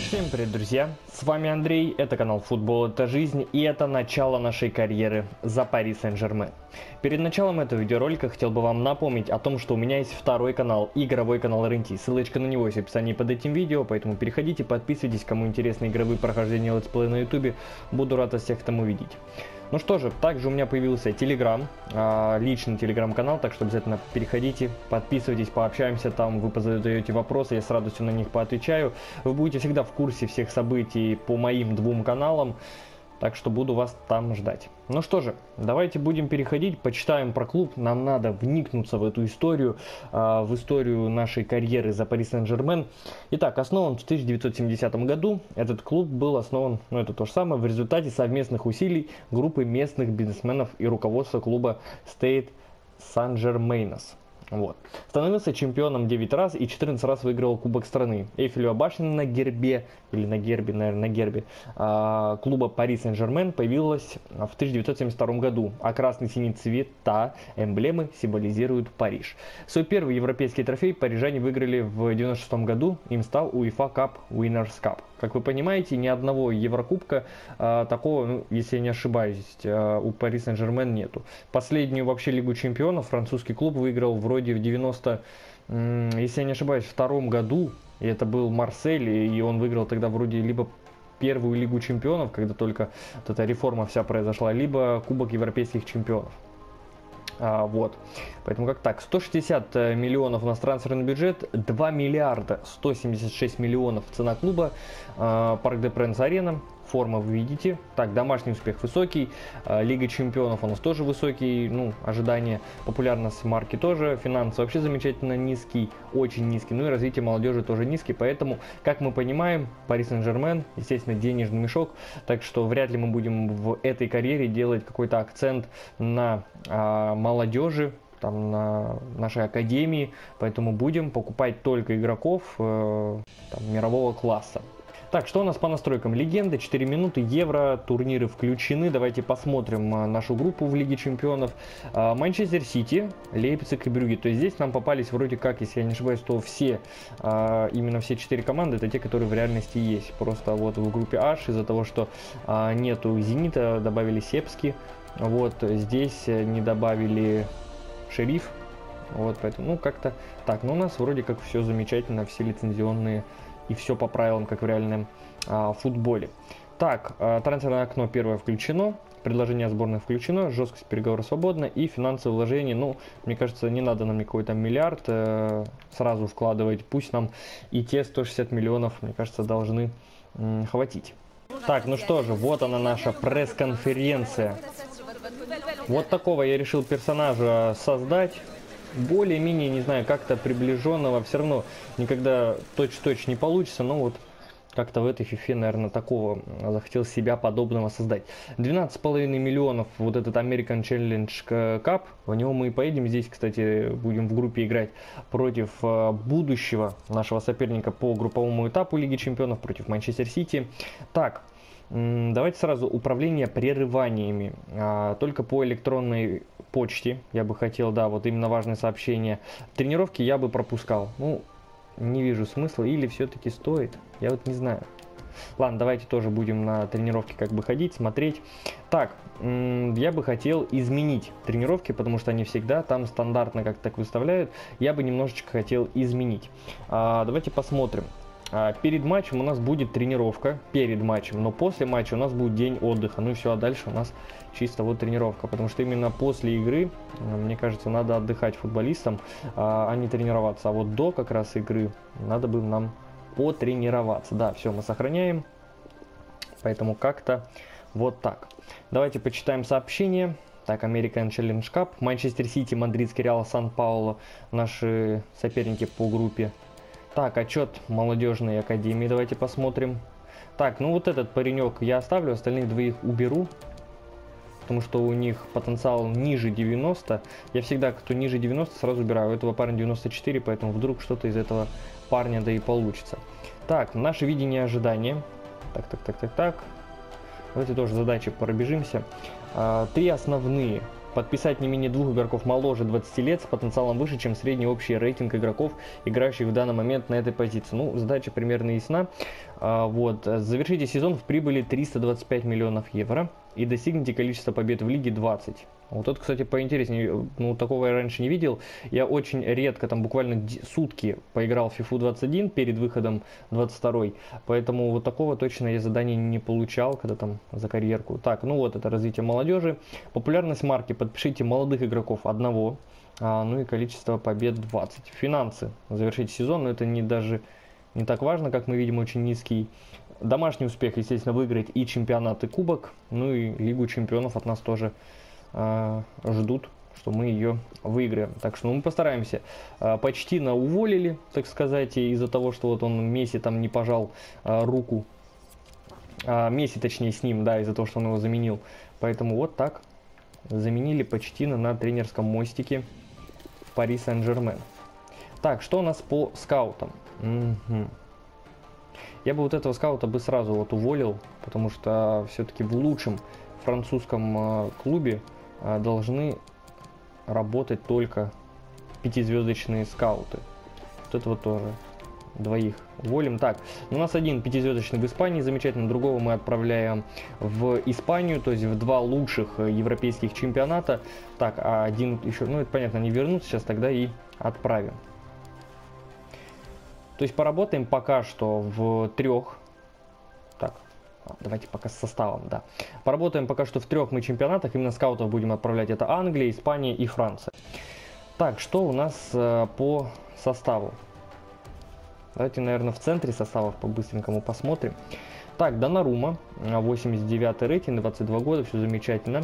Всем привет, друзья! С вами Андрей, это канал Футбол это жизнь, и это начало нашей карьеры за Пари Сен-Жермен. Перед началом этого видеоролика хотел бы вам напомнить о том, что у меня есть второй канал, игровой канал РНТ. Ссылочка на него есть в описании под этим видео, поэтому переходите, подписывайтесь, кому интересны игровые прохождения летсплея на ютубе. Буду рад вас всех там увидеть. Ну что же, также у меня появился Telegram, личный Telegram-канал, так что обязательно переходите, подписывайтесь, пообщаемся там, вы задаете вопросы, я с радостью на них поотвечаю. Вы будете всегда в курсе всех событий по моим двум каналам, так что буду вас там ждать. Ну что же, давайте будем переходить, почитаем про клуб, нам надо вникнуться в эту историю, в историю нашей карьеры за Пари Сен-Жермен. Итак, основан в 1970 году, этот клуб был основан, ну это то же самое, в результате совместных усилий группы местных бизнесменов и руководства клуба Stade Saint-Germain. Вот. Становился чемпионом 9 раз и 14 раз выиграл Кубок страны. Эйфелева башня на гербе, или на гербе, наверное, на гербе клуба Пари Сен-Жермен появилась в 1972 году, а красный-синий цвета эмблемы символизируют Париж. Свой первый европейский трофей парижане выиграли в 1996 году, им стал UEFA Cup Winners' Cup. Как вы понимаете, ни одного Еврокубка такого, ну, если я не ошибаюсь, у Пари Сен-Жермен нету. Последнюю вообще Лигу чемпионов французский клуб выиграл вроде в 90, если я не ошибаюсь, втором году. И это был Марсель, и он выиграл тогда вроде либо первую Лигу чемпионов, когда только вот эта реформа вся произошла, либо Кубок европейских чемпионов. Вот, поэтому как так, 160 миллионов у нас трансферный бюджет, 2 миллиарда 176 миллионов цена клуба, Парк де Пренс-Арена, форма вы видите. Так, домашний успех высокий, Лига чемпионов у нас тоже высокий, ну, ожидания, популярность марки тоже, финансы вообще замечательно низкий, очень низкий, ну и развитие молодежи тоже низкий, поэтому, как мы понимаем, Пари Сен-Жермен, естественно, денежный мешок, так что вряд ли мы будем в этой карьере делать какой-то акцент на молодежи, там, на нашей академии, поэтому будем покупать только игроков там, мирового класса. Так, что у нас по настройкам? Легенды, 4 минуты, евро, турниры включены. Давайте посмотрим нашу группу в Лиге чемпионов. Манчестер Сити, Лейпциг и Брюгге. То есть здесь нам попались вроде как, если я не ошибаюсь, то все, именно все 4 команды, это те, которые в реальности есть. Просто вот в группе H из-за того, что нету Зенита, добавили Сепски. Вот здесь не добавили Шериф. Вот поэтому, ну как-то так. Но у нас вроде как все замечательно, все лицензионные. И все по правилам, как в реальном футболе. Так, трансферное окно первое включено, предложение сборной включено, жесткость переговоров свободна и финансовые вложения, ну, мне кажется, не надо нам никакой там миллиард сразу вкладывать, пусть нам и те 160 миллионов, мне кажется, должны хватить. Так, ну что же, вот она наша пресс-конференция. Вот такого я решил персонажа создать. Более-менее, не знаю, как-то приближенного, все равно никогда точь-в-точь не получится, но вот как-то в этой фифе, наверное, такого захотел себя подобного создать. 12,5 миллионов вот этот American Challenge Cup, в него мы и поедем. Здесь, кстати, будем в группе играть против будущего нашего соперника по групповому этапу Лиги Чемпионов, против Манчестер Сити. Так, давайте сразу управление прерываниями, только по электронной почте я бы хотел, да, вот именно важные сообщения. Тренировки я бы пропускал, ну, не вижу смысла, или все-таки стоит, я вот не знаю. Ладно, давайте тоже будем на тренировки как бы ходить, смотреть. Так, я бы хотел изменить тренировки, потому что они всегда там стандартно как так выставляют, я бы немножечко хотел изменить. Давайте посмотрим. Перед матчем у нас будет тренировка, перед матчем, но после матча у нас будет день отдыха. Ну и все, а дальше у нас чисто вот тренировка. Потому что именно после игры, мне кажется, надо отдыхать футболистам, а не тренироваться. А вот до как раз игры надо бы нам потренироваться. Да, все, мы сохраняем. Поэтому как-то вот так. Давайте почитаем сообщение. Так, American Challenge Cup, Манчестер Сити, Мадридский Реал, Сан-Пауло, наши соперники по группе. Так, отчет молодежной академии, давайте посмотрим. Так, ну вот этот паренек я оставлю, остальных двоих уберу. Потому что у них потенциал ниже 90. Я всегда, кто ниже 90, сразу убираю. У этого парня 94, поэтому вдруг что-то из этого парня да и получится. Так, наше видение ожидания. Так. Давайте тоже задачи пробежимся. 3 основные Подписать не менее 2 игроков моложе 20 лет с потенциалом выше, чем средний общий рейтинг игроков, играющих в данный момент на этой позиции. Ну, задача примерно ясна. Вот. Завершите сезон в прибыли 325 миллионов евро и достигните количество побед в лиге 20. Вот это, кстати, поинтереснее. Ну, такого я раньше не видел. Я очень редко, там буквально сутки поиграл в FIFA 21 перед выходом 22. Поэтому вот такого точно я задания не получал, когда там за карьерку. Так, ну вот это развитие молодежи. Популярность марки. Подпишите молодых игроков одного. Ну и количество побед 20. Финансы. Завершите сезон, но это даже не так важно, как мы видим, очень низкий. Домашний успех, естественно, выиграть и чемпионат, и кубок. Ну и Лигу чемпионов от нас тоже ждут, что мы ее выиграем. Так что мы постараемся. Почтина уволили, так сказать, из-за того, что вот он Месси там не пожал руку. Месси, точнее, с ним, да, из-за того, что он его заменил. Поэтому вот так заменили Почтина на тренерском мостике в Пари Сен-Жермен. Так, что у нас по скаутам? Я бы вот этого скаута бы сразу вот уволил, потому что все-таки в лучшем французском клубе должны работать только 5-звездочные скауты. Вот это вот тоже. Двоих уволим. Так, у нас один 5-звездочный в Испании, замечательно. Другого мы отправляем в Испанию, то есть в 2 лучших европейских чемпионата. Так, а один еще, ну это понятно, не вернутся, сейчас тогда и отправим. То есть поработаем пока что в 3. Так, давайте пока с составом, да. Поработаем пока что в 3 мы чемпионатах, именно скаутов будем отправлять. Это Англия, Испания и Франция. Так, что у нас по составу? Давайте, наверное, в центре составов по-быстренькому посмотрим. Так, Донарума, 89 рейтинг, 22 года, все замечательно.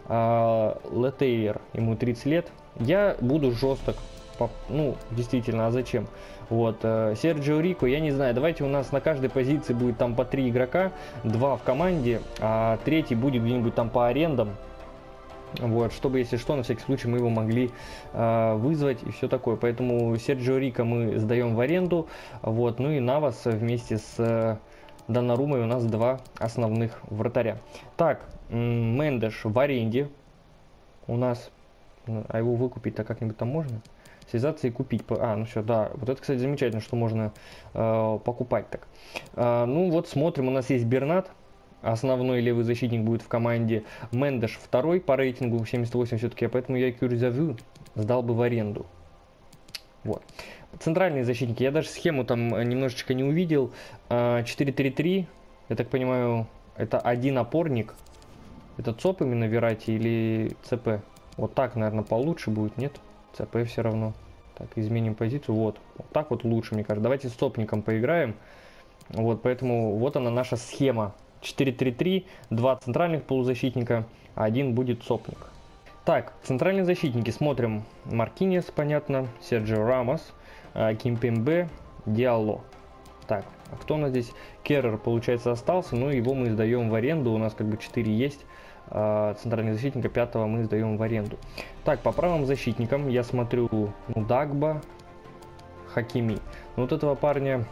Летейер, ему 30 лет. Я буду жесток. Ну, действительно, а зачем? Вот, Серджио Рико, я не знаю, давайте у нас на каждой позиции будет там по 3 игрока, 2 в команде, а 3 будет где-нибудь там по арендам. Вот, чтобы, если что, на всякий случай мы его могли вызвать и все такое. Поэтому Серджио Рико мы сдаем в аренду. Вот, ну и Навас вместе с Донарумой у нас 2 основных вратаря. Так, Мендеш в аренде у нас, а его выкупить-то как-нибудь там можно? Связаться и купить. Ну все, да. Вот это, кстати, замечательно, что можно покупать так. Ну вот смотрим, у нас есть Бернат. Основной левый защитник будет в команде. Мендеш 2 по рейтингу 78 все-таки. Поэтому я Кюрзавю сдал бы в аренду. Вот. Центральные защитники. Я даже схему там немножечко не увидел. 4-3-3. Я так понимаю, это один опорник. Это ЦОП именно Верати или ЦП? Вот так, наверное, получше будет, нет? ЦП все равно. Так, изменим позицию. Вот так вот лучше, мне кажется. Давайте с ЦОПником поиграем. Вот, поэтому вот она наша схема. 4-3-3, 2 центральных полузащитника, а 1 будет ЦОПник. Так, центральные защитники. Смотрим. Маркинес, понятно. Серджио Рамос, Кимпембе, Диалло. Так, а кто у нас здесь? Керрер, получается, остался, но его мы сдаем в аренду. У нас как бы 4 есть. Центрального защитника 5-го мы сдаем в аренду. Так, по правым защитникам я смотрю, Дагба, Хакими. Ну, вот этого парня,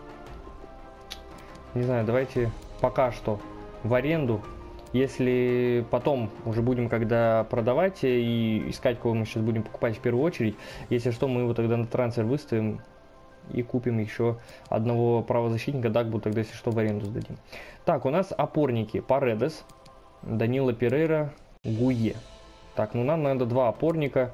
не знаю, давайте пока что в аренду. Если потом уже будем когда продавать и искать, кого мы сейчас будем покупать в первую очередь, если что, мы его тогда на трансфер выставим и купим еще одного правозащитника. Дагбу тогда, если что, в аренду сдадим. Так, у нас опорники. Паредес, Данила Перейра, Гуе. Так, ну нам надо 2 опорника.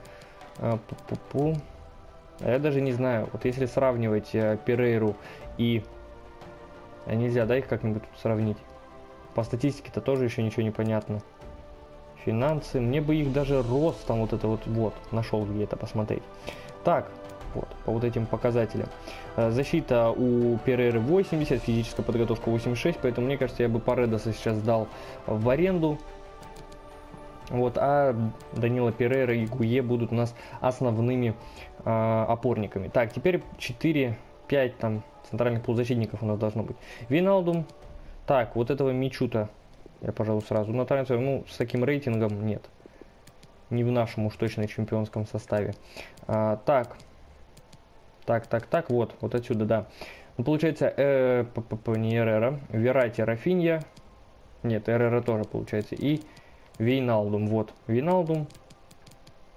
Я даже не знаю, вот если сравнивать Перейру и... Нельзя, да, их как-нибудь тут сравнить? По статистике-то тоже еще ничего не понятно. Финансы, мне бы их даже рост там вот это вот, нашел где это посмотреть. Так, вот, по вот этим показателям. Защита у Перейры 80, физическая подготовка 86, поэтому мне кажется, я бы Паредоса сейчас дал в аренду. Вот, а Данила Перейра и Гуе будут у нас основными опорниками. Так, теперь 4-5 там центральных полузащитников у нас должно быть. Виналдум. Так, вот этого Мичута я, пожалуй, сразу на трансфер. Ну, с таким рейтингом нет. Не в нашем уж точно чемпионском составе. Так, вот отсюда, да. Ну, получается, не Эррера, Верати, Рафинья. Нет, Эррера тоже получается. И Вейналдум, вот. Вейналдум,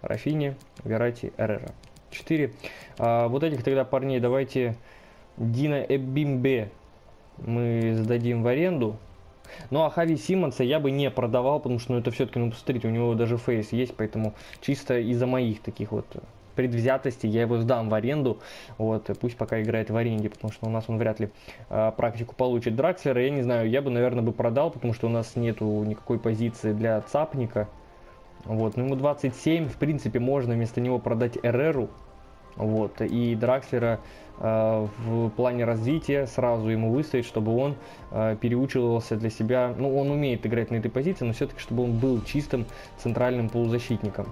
Рафини, Верати, Эррера. 4. Вот этих тогда парней давайте Дина Эбимбе мы сдадим в аренду. Ну а Хави Симмонса я бы не продавал, потому что ну, это все-таки, ну посмотрите, у него даже фейс есть, поэтому чисто из-за моих таких вот предвзятостей я его сдам в аренду. Вот, пусть пока играет в аренде, потому что у нас он вряд ли практику получит. Дракслера, я не знаю, я бы, наверное, продал, потому что у нас нету никакой позиции для цапника. Вот, ну ему 27, в принципе, можно вместо него продать Эреру. Вот, и Дракслера в плане развития сразу ему выставить, чтобы он переучивался для себя. Ну, он умеет играть на этой позиции, но все-таки, чтобы он был чистым центральным полузащитником.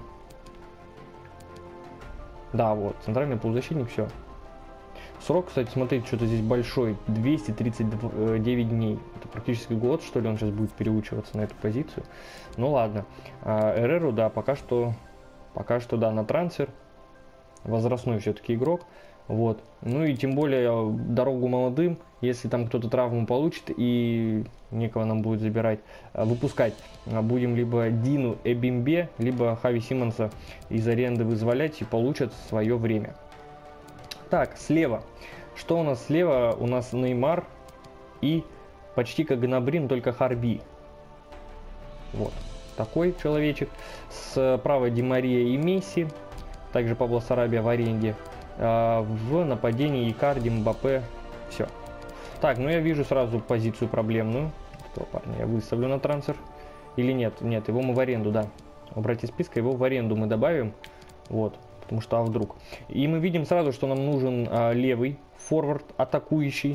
Да, вот, центральный полузащитник, все. Срок, кстати, смотрите, что-то здесь большой, 239 дней. Это практически год, что ли, он сейчас будет переучиваться на эту позицию. Ну ладно. Эреру, да, пока что, да, на трансфер. Возрастной все-таки игрок. Вот. Ну и тем более дорогу молодым, если там кто-то травму получит и некого нам будет забирать, выпускать, будем либо Дину Эбимбе, либо Хави Симмонса из аренды вызволять и получат свое время. Так, слева. Что у нас слева? У нас Неймар и почти как Гнабри, только Харби. Вот. Такой человечек. Справа Ди Мария и Месси. Также Пабло Сарабия в аренде. В нападении Икарди, Мбаппе. Все. Так, ну я вижу сразу позицию проблемную. Этого парня я выставлю на трансфер. Или нет? Нет, его мы в аренду, да. Убрать из списка, его в аренду мы добавим. Вот. Потому что, а вдруг. И мы видим сразу, что нам нужен левый форвард атакующий.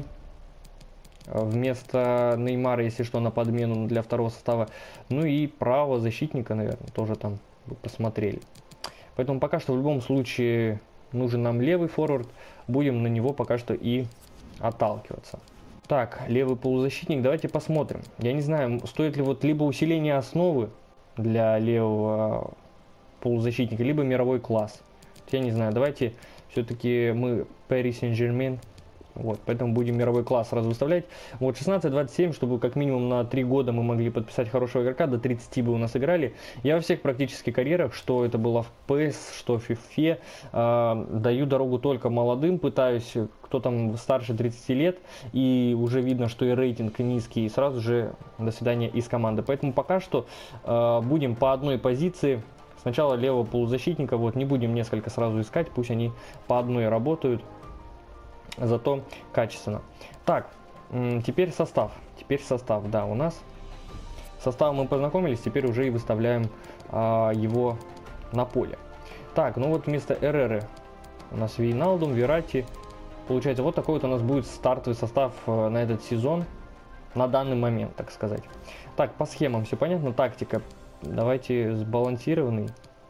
Вместо Неймара, если что, на подмену для второго состава. Ну и правого защитника, наверное, тоже там посмотрели. Поэтому пока что в любом случае нужен нам левый форвард. Будем на него пока что и отталкиваться. Так, левый полузащитник, давайте посмотрим. Я не знаю, стоит ли вот либо усиление основы для левого полузащитника, либо мировой класс. Я не знаю, давайте все-таки мы Paris Saint-Germain. Вот, поэтому будем мировой класс сразу выставлять. Вот 16-27, чтобы как минимум на 3 года мы могли подписать хорошего игрока, до 30 бы у нас играли. Я во всех практически карьерах, что это было в PES, что в FIFA, даю дорогу только молодым, пытаюсь, кто там старше 30 лет, и уже видно, что и рейтинг низкий, и сразу же до свидания из команды. Поэтому пока что будем по одной позиции. Сначала левого полузащитника, вот не будем несколько сразу искать, пусть они по одной работают. Зато качественно. Так, теперь состав. Да, у нас. С составом мы познакомились, теперь уже и выставляем его на поле. Так, ну вот вместо Эреры у нас Вейналдум, Верати. Получается, вот такой вот у нас будет стартовый состав на этот сезон. На данный момент, так сказать. Так, по схемам все понятно. Тактика. Давайте сбалансированный.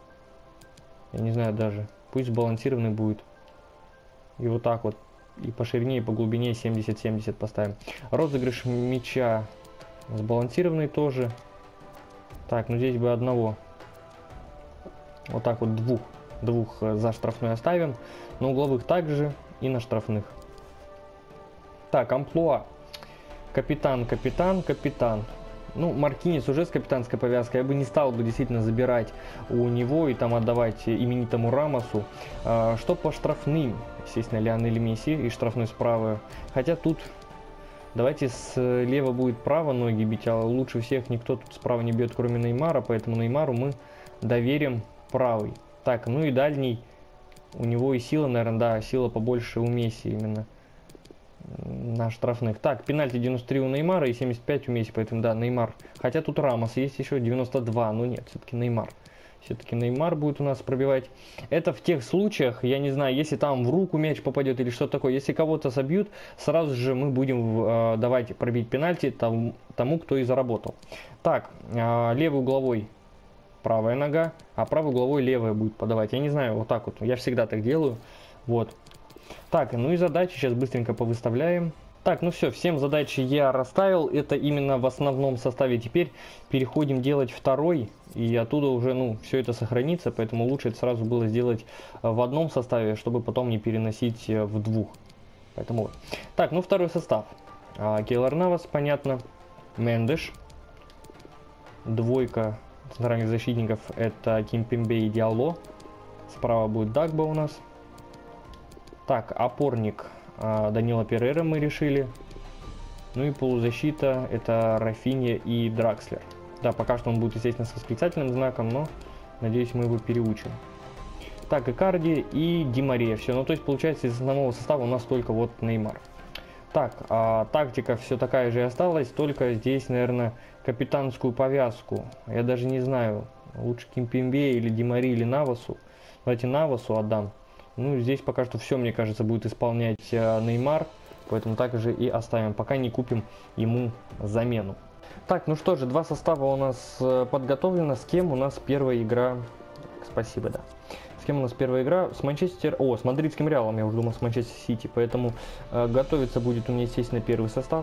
Я не знаю даже. Пусть сбалансированный будет. И вот так вот. И по ширине, и по глубине 70-70 поставим. Розыгрыш мяча сбалансированный тоже. Так, ну здесь бы одного. Вот так вот двух за штрафной оставим. На угловых также и на штрафных. Так, амплуа. Капитан. Ну, Маркинис уже с капитанской повязкой. Я бы не стал бы действительно забирать у него и там отдавать именитому Рамосу. Что по штрафным? Естественно, Лионель Месси и штрафной справа. Хотя тут давайте слева будет право ноги бить, а лучше всех никто тут справа не бьет, кроме Неймара. Поэтому Неймару мы доверим правый. Так, ну и дальний. У него и сила, наверное, да, сила побольше у Месси именно. На штрафных. Так, пенальти 93 у Неймара и 75 у Месси, поэтому да, Неймар. Хотя тут Рамос есть еще 92, но нет, все-таки Неймар. Все-таки Неймар будет у нас пробивать. Это в тех случаях, я не знаю, если там в руку мяч попадет или что такое. Если кого-то собьют, сразу же мы будем давайте пробить пенальти тому, кто и заработал. Так, левый угловой правая нога, а правый угловой левая будет подавать. Я не знаю, вот так вот. Я всегда так делаю. Вот. Так, ну и задачи сейчас быстренько повыставляем. Так, ну все, всем задачи я расставил. Это именно в основном составе. Теперь переходим делать второй. И оттуда уже, ну, все это сохранится. Поэтому лучше это сразу было сделать в одном составе, чтобы потом не переносить в двух. Поэтому вот. Так, ну второй состав. Кейлор Навас, понятно. Мендеш. Двойка центральных защитников это Кимпембе и Диалло. Справа будет Дагба у нас. Так, опорник Данила Перейра мы решили. Ну и полузащита это Рафинья и Дракслер. Да, пока что он будет, естественно, с восклицательным знаком, но надеюсь, мы его переучим. Так, Икарди и Ди Мария. Все, ну то есть получается из основного состава у нас только вот Неймар. Так, тактика все такая же и осталась, только здесь, наверное, капитанскую повязку. Я даже не знаю, лучше Кимпембе или Ди Мари или Навасу. Давайте Навасу отдам. Ну, здесь пока что все, мне кажется, будет исполнять Неймар. Поэтому так же и оставим, пока не купим ему замену. Так, ну что же, два состава у нас подготовлено. С кем у нас первая игра? Спасибо, да. С кем у нас первая игра? С с мадридским Реалом, я уже думал, с Манчестер Сити. Поэтому готовиться будет у меня, естественно, первый состав.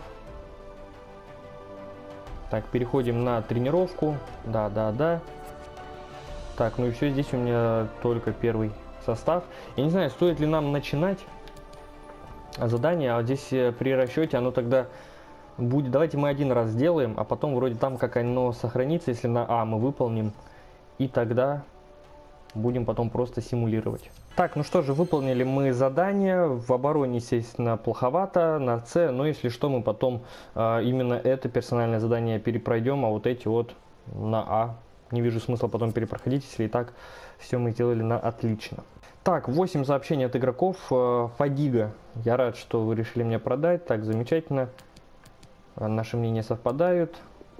Так, переходим на тренировку. Да. Так, ну и все, здесь у меня только первый состав. Я не знаю, стоит ли нам начинать задание, а вот здесь при расчете оно тогда будет. Давайте мы один раз сделаем, а потом вроде там как оно сохранится, если на А мы выполним, и тогда будем потом просто симулировать. Так, ну что же, выполнили мы задание. В обороне, естественно, плоховато, на С, но если что, мы потом именно это персональное задание перепройдем, а вот эти вот на А. Не вижу смысла потом перепроходить, если и так все мы сделали на отлично. Так, 8 сообщений от игроков. Фадига, я рад, что вы решили меня продать. Так, замечательно. Наши мнения совпадают.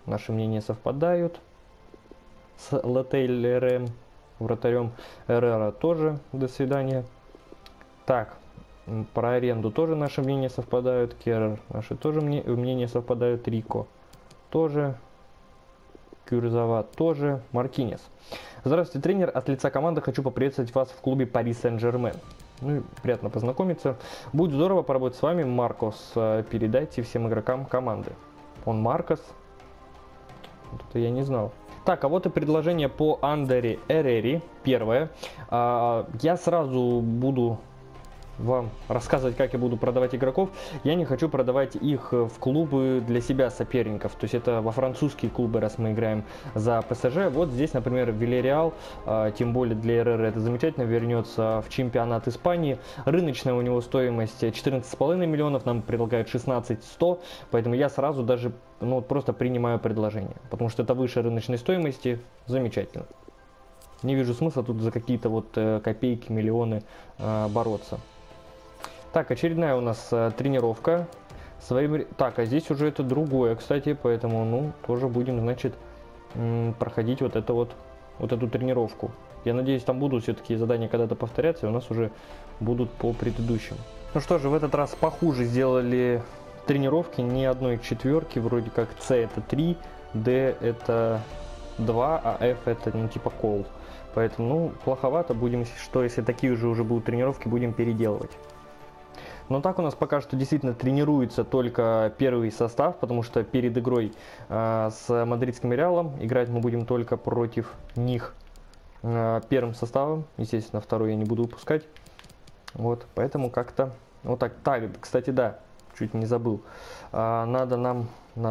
С Лателлером, вратарем Эррера тоже. До свидания. Так, про аренду тоже наши мнения совпадают. Керр, наши тоже мнения совпадают. Рико тоже. Кюрзава тоже. Маркинес. Здравствуйте, тренер. От лица команды хочу поприветствовать вас в клубе Пари Сен-Жермен. Ну и приятно познакомиться. Будет здорово поработать с вами, Маркос. Передайте всем игрокам команды. Он Маркос? Вот это я не знал. Так, а вот и предложение по Андере Эрери. Первое. Я сразу буду вам рассказывать, как я буду продавать игроков. Я не хочу продавать их в клубы для себя соперников. То есть это во французские клубы, раз мы играем за ПСЖ. Вот здесь, например, Вильяреал, тем более для РР это замечательно, вернется в чемпионат Испании. Рыночная у него стоимость 14,5 миллионов, нам предлагают 16,100. Поэтому я сразу даже просто принимаю предложение. Потому что это выше рыночной стоимости. Замечательно. Не вижу смысла тут за какие-то вот копейки, миллионы бороться. Так, очередная у нас тренировка. Так, а здесь уже это другое, кстати, поэтому, тоже будем, значит, проходить вот эту тренировку. Я надеюсь, там будут все-таки задания когда-то повторяться, и у нас уже будут по предыдущим. Ну что же, в этот раз похуже сделали тренировки, ни одной четверки, вроде как С это 3, Д это 2, а F это, типа кол. Поэтому, плоховато, будем, если такие же уже будут тренировки, будем переделывать. Но так у нас пока что действительно тренируется только первый состав, потому что перед игрой с мадридским Реалом играть мы будем только против них первым составом. Естественно, второй я не буду выпускать. Вот, поэтому как-то вот так. Так, кстати, да, чуть не забыл. Надо нам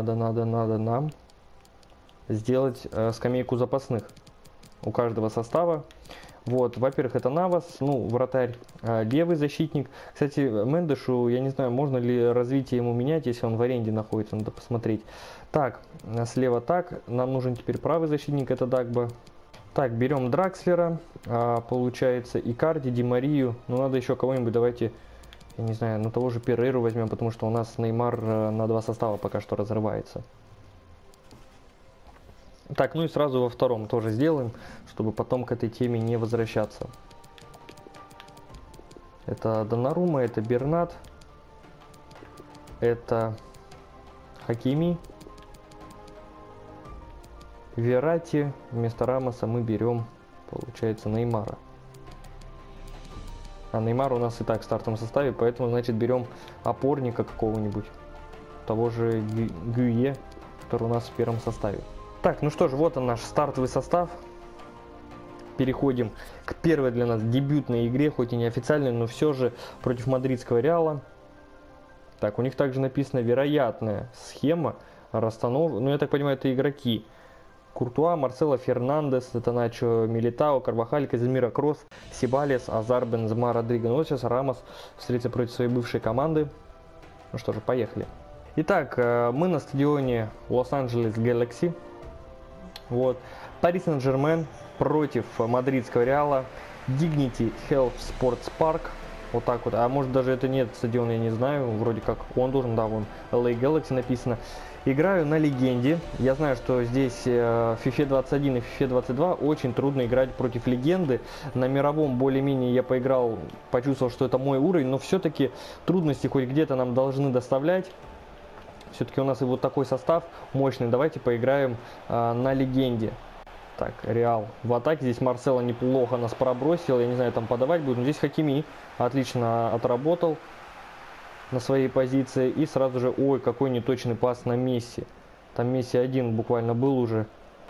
сделать скамейку запасных у каждого состава. Вот, во-первых, это Навас, вратарь, левый защитник. Кстати, Мендешу, я не знаю, можно ли развитие ему менять, если он в аренде находится, надо посмотреть. Так, слева так, нам нужен теперь правый защитник, это Дагба. Так, берем Дракслера, получается, Икарди, Ди Марию, надо еще кого-нибудь, давайте, я не знаю, того же Перейру возьмем, потому что у нас Неймар на 2 состава пока что разрывается. Так, и сразу во втором тоже сделаем, чтобы потом к этой теме не возвращаться. Это Донарума, это Бернат, это Хакими, Верати. Вместо Рамоса мы берем, получается, Неймара. А Неймар у нас и так в стартовом составе, поэтому, значит, берем опорника какого-нибудь, того же Гюе, который у нас в первом составе. Так, ну что ж, вот он наш стартовый состав. Переходим к первой для нас дебютной игре, хоть и не официальной, но все же против мадридского Реала. Так, у них также написано вероятная схема расстановки. Я так понимаю, это игроки. Куртуа, Марсело, Фернандес, это Начо, Милитао, Карвахаль, Казимира, Кросс, Сибалес, Азар, Бензема, Родриго. Ну вот сейчас Рамос встретится против своей бывшей команды. Ну что же, поехали. Итак, мы на стадионе Лос-Анджелес Galaxy. Вот. Пари Сен-Жермен против мадридского Реала. Dignity Health Sports Park. Вот так вот. А может даже это нет стадион, я не знаю. Вроде как он должен, да, вон LA Galaxy написано. Играю на легенде. Я знаю, что здесь в FIFA 21 и FIFA 22 очень трудно играть против легенды. На мировом более-менее я поиграл, почувствовал, что это мой уровень, но все-таки трудности хоть где-то нам должны доставлять. Все-таки у нас и вот такой состав мощный. Давайте поиграем на легенде. Так, Реал в атаке. Здесь Марсело неплохо нас пробросил. Я не знаю, там подавать будет. Но здесь Хакими отлично отработал на своей позиции. И сразу же, ой, какой неточный пас на Месси. Там Месси один буквально был уже.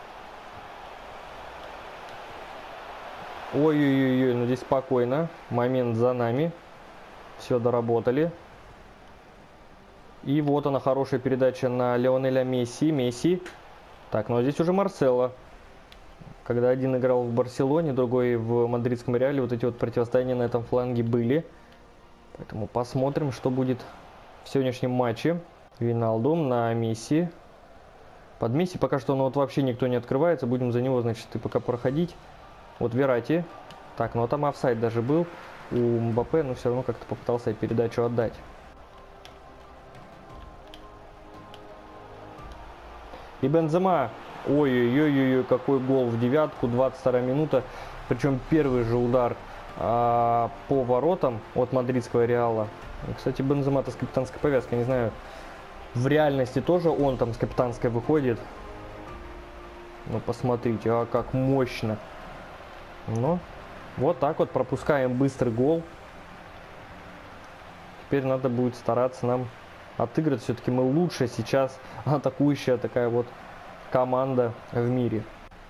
Ой-ой-ой, ну здесь спокойно. Момент за нами. Все доработали. И вот она, хорошая передача на Лионеля Месси. Так, ну а здесь уже Марсело. Когда один играл в Барселоне, другой в мадридском Реале, вот эти вот противостояния на этом фланге были. Поэтому посмотрим, что будет в сегодняшнем матче. Виналдум на Месси. Под Месси пока что вот вообще никто не открывается. Будем за него, значит, и пока проходить. Вот Верати. Так, ну а там офсайд даже был у Мбаппе, но все равно как-то попытался передачу отдать. И Бензема. Ой-ой-ой, какой гол в девятку, 22 минута. Причем первый же удар по воротам от мадридского Реала. И, кстати, Бензема-то с капитанской повязкой, не знаю, в реальности тоже он там с капитанской выходит. Ну, посмотрите, а как мощно. Ну, вот так вот пропускаем быстрый гол. Теперь надо будет стараться нам отыграть. Все-таки мы лучше сейчас атакующая такая вот команда в мире.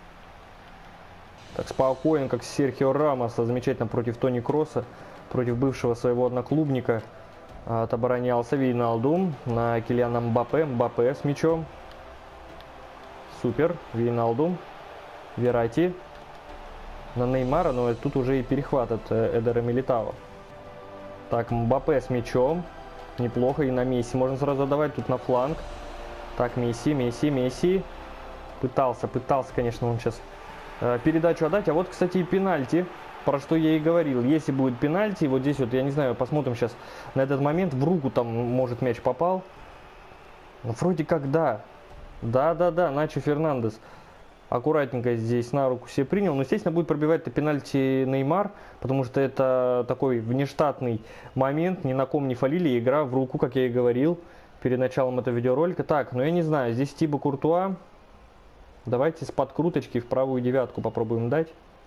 Так, спокоен, как Серхио Рамоса, замечательно против Тони Кросса, против бывшего своего одноклубника. Отоборонялся Вейналдум на Килиана Мбаппе. Мбаппе с мячом. Супер. Вейналдум. Верати. На Неймара, но тут уже и перехват от Эдера Милитао. Так, Мбаппе с мячом. Неплохо. И на Месси можно сразу давать тут на фланг. Так, Месси. Пытался, конечно, он сейчас передачу отдать. А вот, кстати, и пенальти, про что я и говорил. Если будет пенальти, вот здесь вот, я не знаю, посмотрим сейчас на этот момент. В руку там, может, мяч попал. Ну, вроде как да. Да, Начо Фернандес аккуратненько здесь на руку себе принял. Но, естественно, будет пробивать-то пенальти Неймар, потому что это такой внештатный момент. Ни на ком не фалили. Игра в руку, как я и говорил перед началом этого видеоролика. Так, ну я не знаю, здесь Тибо Куртуа. Давайте с подкруточки в правую девятку попробуем дать.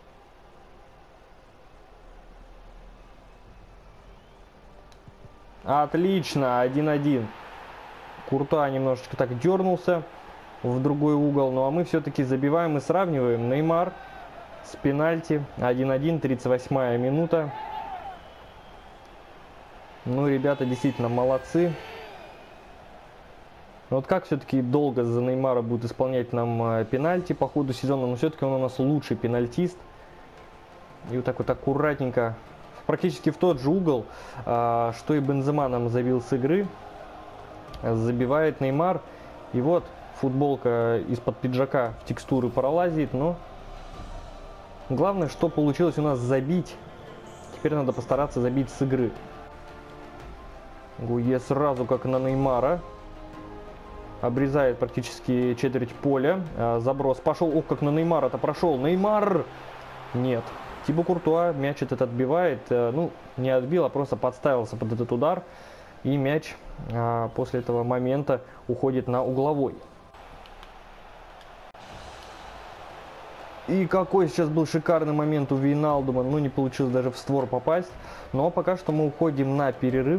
Отлично, 1-1. Куртуа немножечко так дернулся в другой угол. Ну а мы все-таки забиваем и сравниваем. Неймар с пенальти. 1-1, 38-я минута. Ну, ребята действительно молодцы. Вот как все-таки долго за Неймара будет исполнять нам пенальти по ходу сезона, но все-таки он у нас лучший пенальтист. И вот так вот аккуратненько, практически в тот же угол, что и Бензема нам забил с игры. Забивает Неймар. И вот футболка из-под пиджака в текстуры пролазит, но главное, что получилось у нас забить. Теперь надо постараться забить с игры. Гуе сразу как на Неймара. Обрезает практически четверть поля. Заброс пошел. Ох, как на Неймара-то прошел. Неймар! Нет. Тибо Куртуа мяч этот отбивает. Ну, не отбил, а просто подставился под этот удар. И мяч после этого момента уходит на угловой. И какой сейчас был шикарный момент у Вейналдума. Ну, не получилось даже в створ попасть. Но пока что мы уходим на перерыв.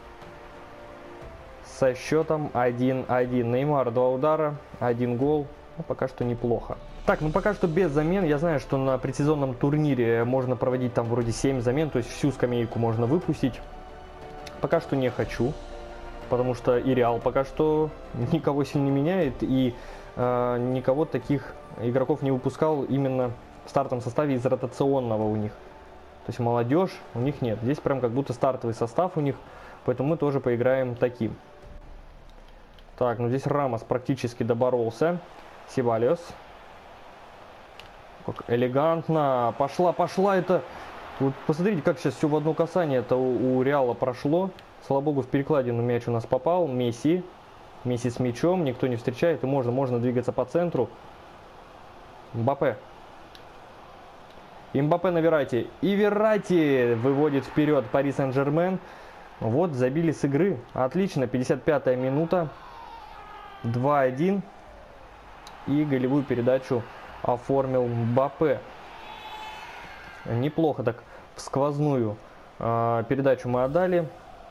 Со счетом 1-1. Неймар 2 удара, 1 гол. Ну, пока что неплохо. Так, ну пока что без замен. Я знаю, что на предсезонном турнире можно проводить там вроде 7 замен. То есть всю скамейку можно выпустить. Пока что не хочу. Потому что и Реал пока что никого сильно не меняет. И никого таких игроков не выпускал именно в стартовом составе из ротационного у них. То есть молодежь у них нет. Здесь прям как будто стартовый состав у них, поэтому мы тоже поиграем таким. Так, ну здесь Рамос практически доборолся. Севальос. Как элегантно. Пошла это. Вот посмотрите, как сейчас все в одно касание это у Реала прошло. Слава богу, в перекладину мяч у нас попал. Месси с мячом. Никто не встречает. И можно двигаться по центру. Мбаппе. Мбаппе на Верratti. И Верratti выводит вперед Пари Сен-Жермен. Вот, забили с игры. Отлично. 55-я минута. 2-1. И голевую передачу оформил Мбаппе. Неплохо так в сквозную передачу мы отдали.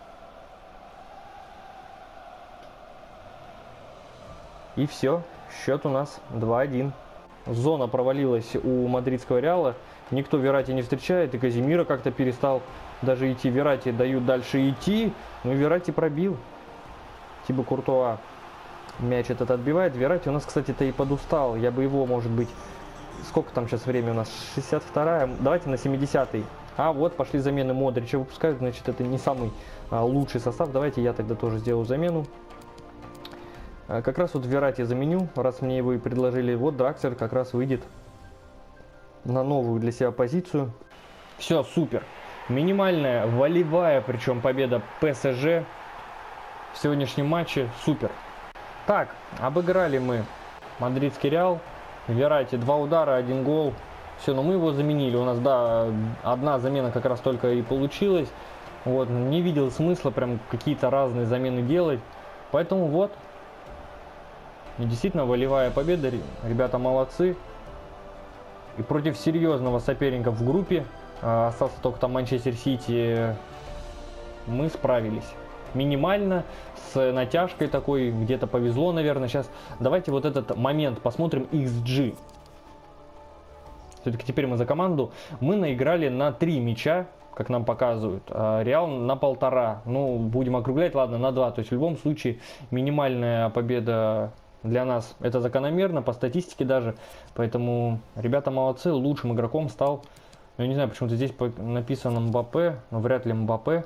И все. Счет у нас 2-1. Зона провалилась у мадридского Реала. Никто Верratti не встречает. И Казимира как-то перестал даже идти. Верratti дают дальше идти. Ну и Верratti пробил. Тибо Куртуа мяч этот отбивает. Верratti у нас, кстати-то и подустал. Я бы его, может быть... Сколько там сейчас время у нас? 62-я. Давайте на 70-й. А вот пошли замены. Модрича выпускают. Значит, это не самый лучший состав. Давайте я тогда тоже сделаю замену. Как раз вот Верratti заменю. Раз мне его и предложили. Вот Дракслер как раз выйдет на новую для себя позицию. Все, супер. Минимальная, волевая, причем победа ПСЖ в сегодняшнем матче. Супер. Так, обыграли мы мадридский Реал. Верratti 2 удара, 1 гол. Все, но мы его заменили. У нас, да, одна замена как раз только и получилась. Вот, не видел смысла прям какие-то разные замены делать. Поэтому вот. И действительно волевая победа. Ребята молодцы. И против серьезного соперника в группе, остался только там Манчестер Сити, мы справились. Минимально, с натяжкой такой, где-то повезло, наверное. Сейчас давайте вот этот момент посмотрим, XG. Все-таки теперь мы за команду. Мы наиграли на 3 мяча, как нам показывают. Реал на 1,5. Ну, будем округлять, ладно, на 2. То есть в любом случае минимальная победа для нас это закономерно, по статистике даже. Поэтому ребята молодцы. Лучшим игроком стал, ну, я не знаю, почему-то здесь написано Мбаппе, но вряд ли Мбаппе.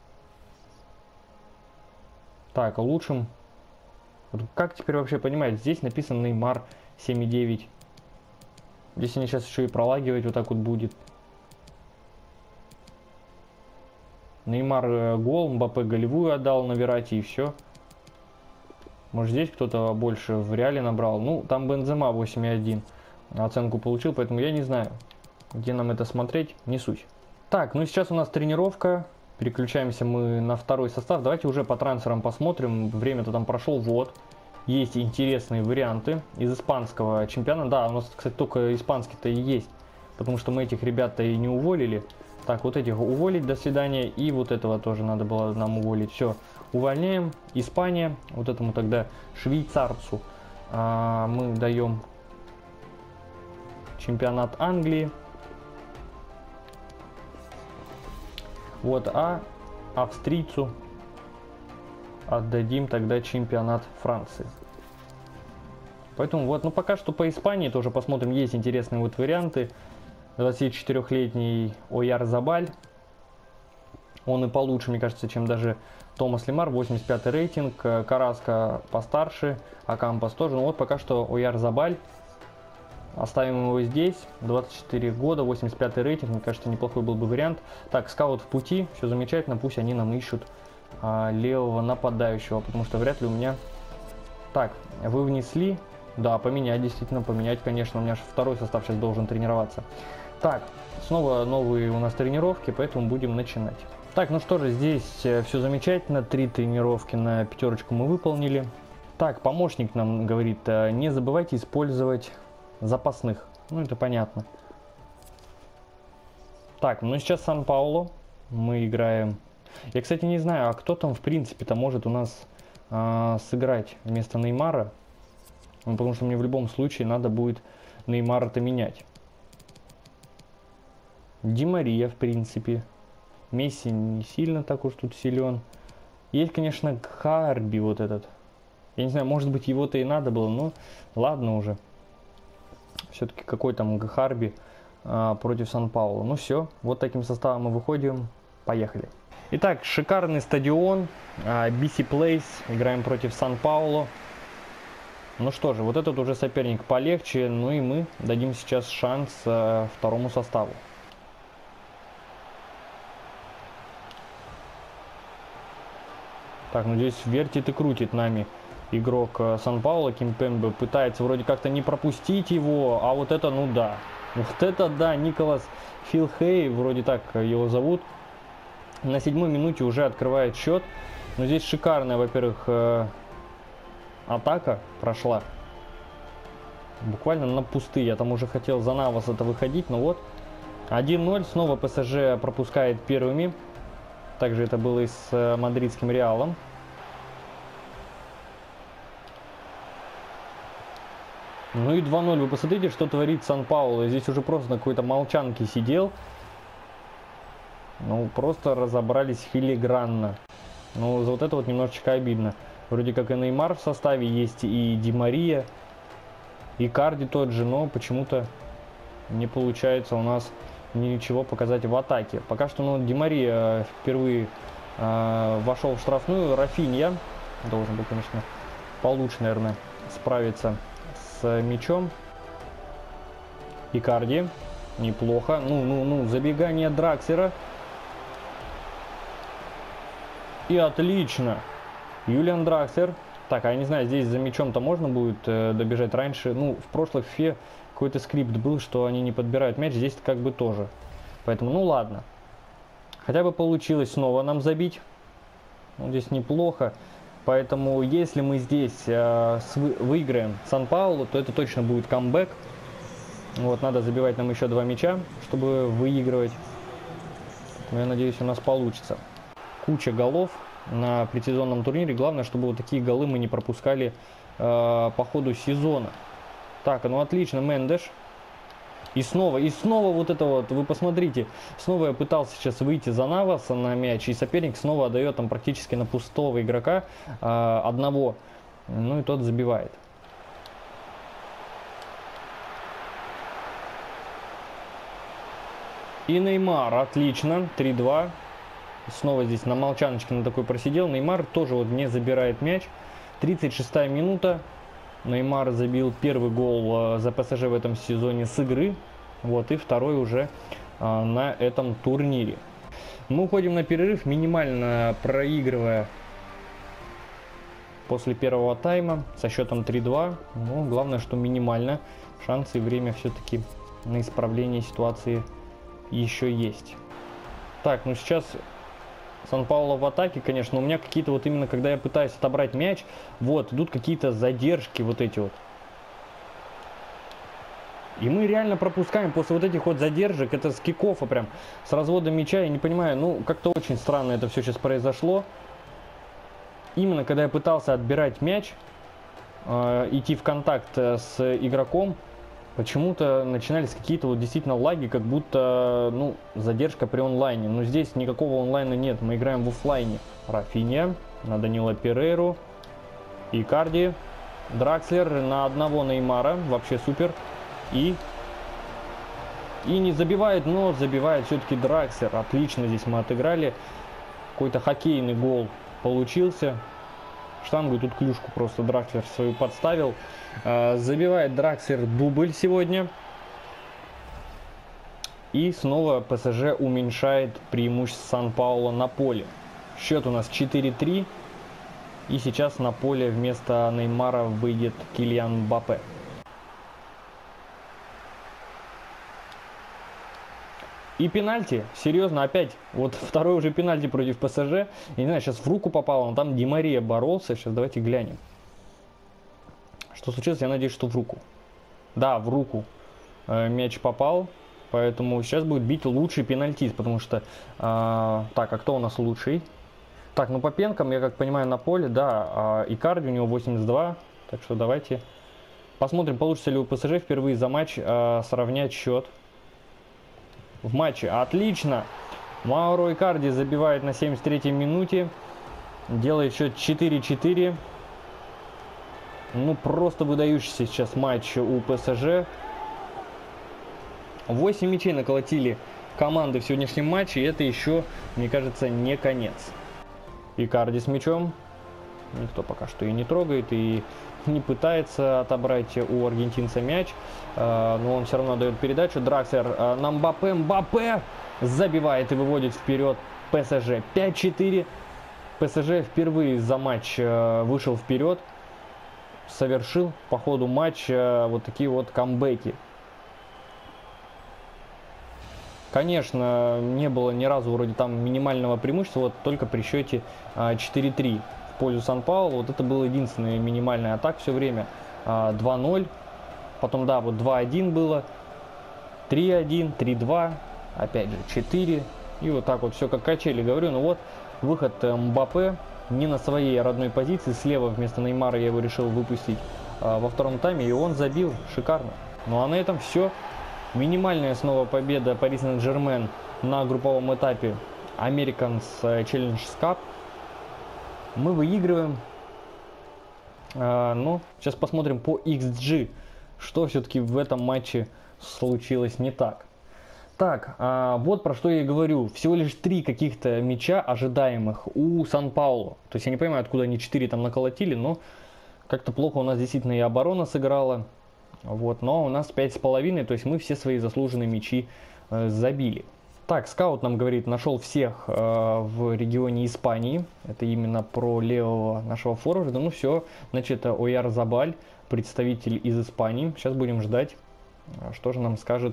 Так, лучшим. Вот как теперь вообще понимать? Здесь написано Неймар 7,9. Здесь они сейчас еще и пролагивать вот так вот будет. Неймар гол, Мбаппе голевую отдал на Верratti и все. Может здесь кто-то больше в Реале набрал. Ну, там Бензема 8,1 оценку получил, поэтому я не знаю, где нам это смотреть, не суть. Так, ну сейчас у нас тренировка. Переключаемся мы на второй состав. Давайте уже по трансферам посмотрим. Время-то там прошло. Вот. Есть интересные варианты из испанского чемпиона. Да, у нас, кстати, только испанский-то и есть. Потому что мы этих ребят-то и не уволили. Так, вот этих уволить, до свидания. И вот этого тоже надо было нам уволить. Все, увольняем. Испания. Вот этому тогда швейцарцу мы даем чемпионат Англии. Вот, а австрийцу отдадим тогда чемпионат Франции. Поэтому вот, ну пока что по Испании тоже посмотрим, есть интересные вот варианты. 24-летний Ойярзабаль. Он и получше, мне кажется, чем даже Томас Лемар. 85-й рейтинг. Караска постарше. Акампас тоже. Ну вот пока что Ойярзабаль. Оставим его здесь. 24 года, 85-й рейтинг. Мне кажется, неплохой был бы вариант. Так, скаут в пути. Все замечательно. Пусть они нам ищут левого нападающего. Потому что вряд ли у меня... Так, вы внесли. Да, поменять, действительно, поменять, конечно. У меня же второй состав сейчас должен тренироваться. Так, снова новые у нас тренировки, поэтому будем начинать. Так, ну что же, здесь все замечательно. 3 тренировки на 5 мы выполнили. Так, помощник нам говорит, не забывайте использовать запасных. Ну, это понятно. Так, ну сейчас Сан-Пауло. Мы играем. Я, кстати, не знаю, а кто там, в принципе-то, может у нас сыграть вместо Неймара. Ну, потому что мне в любом случае надо будет Неймара-то менять. Ди Мария, в принципе. Месси не сильно так уж тут силен. Есть, конечно, Харби вот этот. Я не знаю, может быть, его-то и надо было, но ладно уже. Все-таки какой там Харби против Сан-Паулу. Ну все, вот таким составом мы выходим. Поехали. Итак, шикарный стадион. BC Place. Играем против Сан-Паулу. Ну что же, вот этот уже соперник полегче. Ну и мы дадим сейчас шанс второму составу. Так, ну здесь вертит и крутит нами игрок Сан-Паулу. Кимпембе пытается вроде как-то не пропустить его. А вот это, ну да. Вот это да, Николас Филхей, вроде так его зовут. На 7-й минуте уже открывает счет. Но здесь шикарная, во-первых, атака прошла. Буквально на пустые. Я там уже хотел за Навас это выходить, но вот. 1-0. Снова ПСЖ пропускает первыми. Также это было и с мадридским Реалом. Ну и 2-0. Вы посмотрите, что творит Сан-Паулу. Здесь уже просто на какой-то молчанке сидел. Ну, просто разобрались филигранно. Ну, за вот это вот немножечко обидно. Вроде как и Неймар в составе есть, и Ди Мария, и Карди тот же, но почему-то не получается у нас ничего показать в атаке. Пока что, ну, Ди Мария впервые вошел в штрафную. Рафинья должен был, конечно, получше, наверное, справиться с мячом. Икарди. Неплохо. Ну, забегание Дракслера. И отлично. Юлиан Дракслер. Так, а я не знаю, здесь за мячом-то можно будет добежать раньше. Ну, в прошлых фе какой-то скрипт был, что они не подбирают мяч. Здесь как бы тоже. Поэтому, ну ладно. Хотя бы получилось снова нам забить. Ну, здесь неплохо. Поэтому, если мы здесь выиграем Сан-Паулу, то это точно будет камбэк. Вот, надо забивать нам еще 2 мяча, чтобы выигрывать. Но я надеюсь, у нас получится. Куча голов на предсезонном турнире. Главное, чтобы вот такие голы мы не пропускали по ходу сезона. Так, ну отлично, Мендеш. И снова вот это вот, вы посмотрите. Снова я пытался сейчас выйти за Наваса на мяч, и соперник снова отдает там практически на пустого игрока одного. Ну и тот забивает. И Неймар, отлично, 3-2. Снова здесь на молчаночке на такой просидел. Неймар тоже вот не забирает мяч. 36-я минута. Неймар забил первый гол за ПСЖ в этом сезоне с игры. Вот, и второй уже на этом турнире. Мы уходим на перерыв, минимально проигрывая после первого тайма со счетом 3-2. Но главное, что минимально. Шансы и время все-таки на исправление ситуации еще есть. Так, ну сейчас Сан-Паулу в атаке, конечно, у меня какие-то вот именно, когда я пытаюсь отобрать мяч, вот, идут какие-то задержки вот эти вот. И мы реально пропускаем после вот этих вот задержек, это с кикофа прям, с развода мяча, я не понимаю, ну, как-то очень странно это все сейчас произошло. Именно когда я пытался отбирать мяч, идти в контакт с игроком, почему-то начинались какие-то вот действительно лаги, как будто, ну, задержка при онлайне. Но здесь никакого онлайна нет, мы играем в офлайне. Рафинья на Данила Перейру. Икарди. Дракслер на одного Неймара. Вообще супер. И не забивает, но забивает все-таки Дракслер. Отлично здесь мы отыграли. Какой-то хоккейный гол получился. Штангу и тут клюшку просто Дракслер свою подставил. Забивает Дракслер дубль сегодня. И снова ПСЖ уменьшает преимущество Сан-Паулу на поле. Счет у нас 4-3. И сейчас на поле вместо Неймара выйдет Килиан Мбаппе. И пенальти, серьезно, опять, вот второй уже пенальти против ПСЖ. Я не знаю, сейчас в руку попало, но там Ди Мария боролся. Сейчас давайте глянем. Что случилось? Я надеюсь, что в руку. Да, в руку мяч попал. Поэтому сейчас будет бить лучший пенальтист. Потому что... так, а кто у нас лучший? Так, ну по пенкам, я как понимаю, на поле, да. Икарди, у него 82. Так что давайте посмотрим, получится ли у ПСЖ впервые за матч сравнять счет. В матче. Отлично. Мауро Икарди забивает на 73-й минуте. Делает счет 4-4. Ну, просто выдающийся сейчас матч у ПСЖ. 8 мячей наколотили команды в сегодняшнем матче, и это еще, мне кажется, не конец. Икарди с мячом. Никто пока что и не трогает, и не пытается отобрать у аргентинца мяч. Но он все равно дает передачу. Дракслер на Мбаппе. Мбаппе забивает и выводит вперед ПСЖ. 5-4. ПСЖ впервые за матч вышел вперед. Совершил по ходу матча вот такие вот камбэки. Конечно, не было ни разу вроде там минимального преимущества, вот только при счете 4-3 в пользу Сан-Паулу. Вот это было единственное минимальное, а так все время 2-0. Потом, да, вот 2-1 было, 3-1, 3-2, опять же 4. И вот так вот все как качели, говорю. Ну вот, выход Мбаппе не на своей родной позиции. Слева вместо Неймара я его решил выпустить во втором тайме, и он забил шикарно. Ну а на этом все. Минимальная снова победа Paris Saint-Germain на групповом этапе Americans Challenge Cup. Мы выигрываем. Ну, сейчас посмотрим по XG, что все-таки в этом матче случилось не так. Так, вот про что я и говорю. Всего лишь 3 каких-то мяча ожидаемых у Сан-Паулу. То есть я не понимаю, откуда они 4 там наколотили, но как-то плохо у нас действительно и оборона сыграла. Вот, но у нас 5,5, то есть мы все свои заслуженные мячи забили. Так, скаут нам говорит, нашел всех в регионе Испании. Это именно про левого нашего форварда. Ну все, значит, Ойярзабаль, представитель из Испании. Сейчас будем ждать, что же нам скажет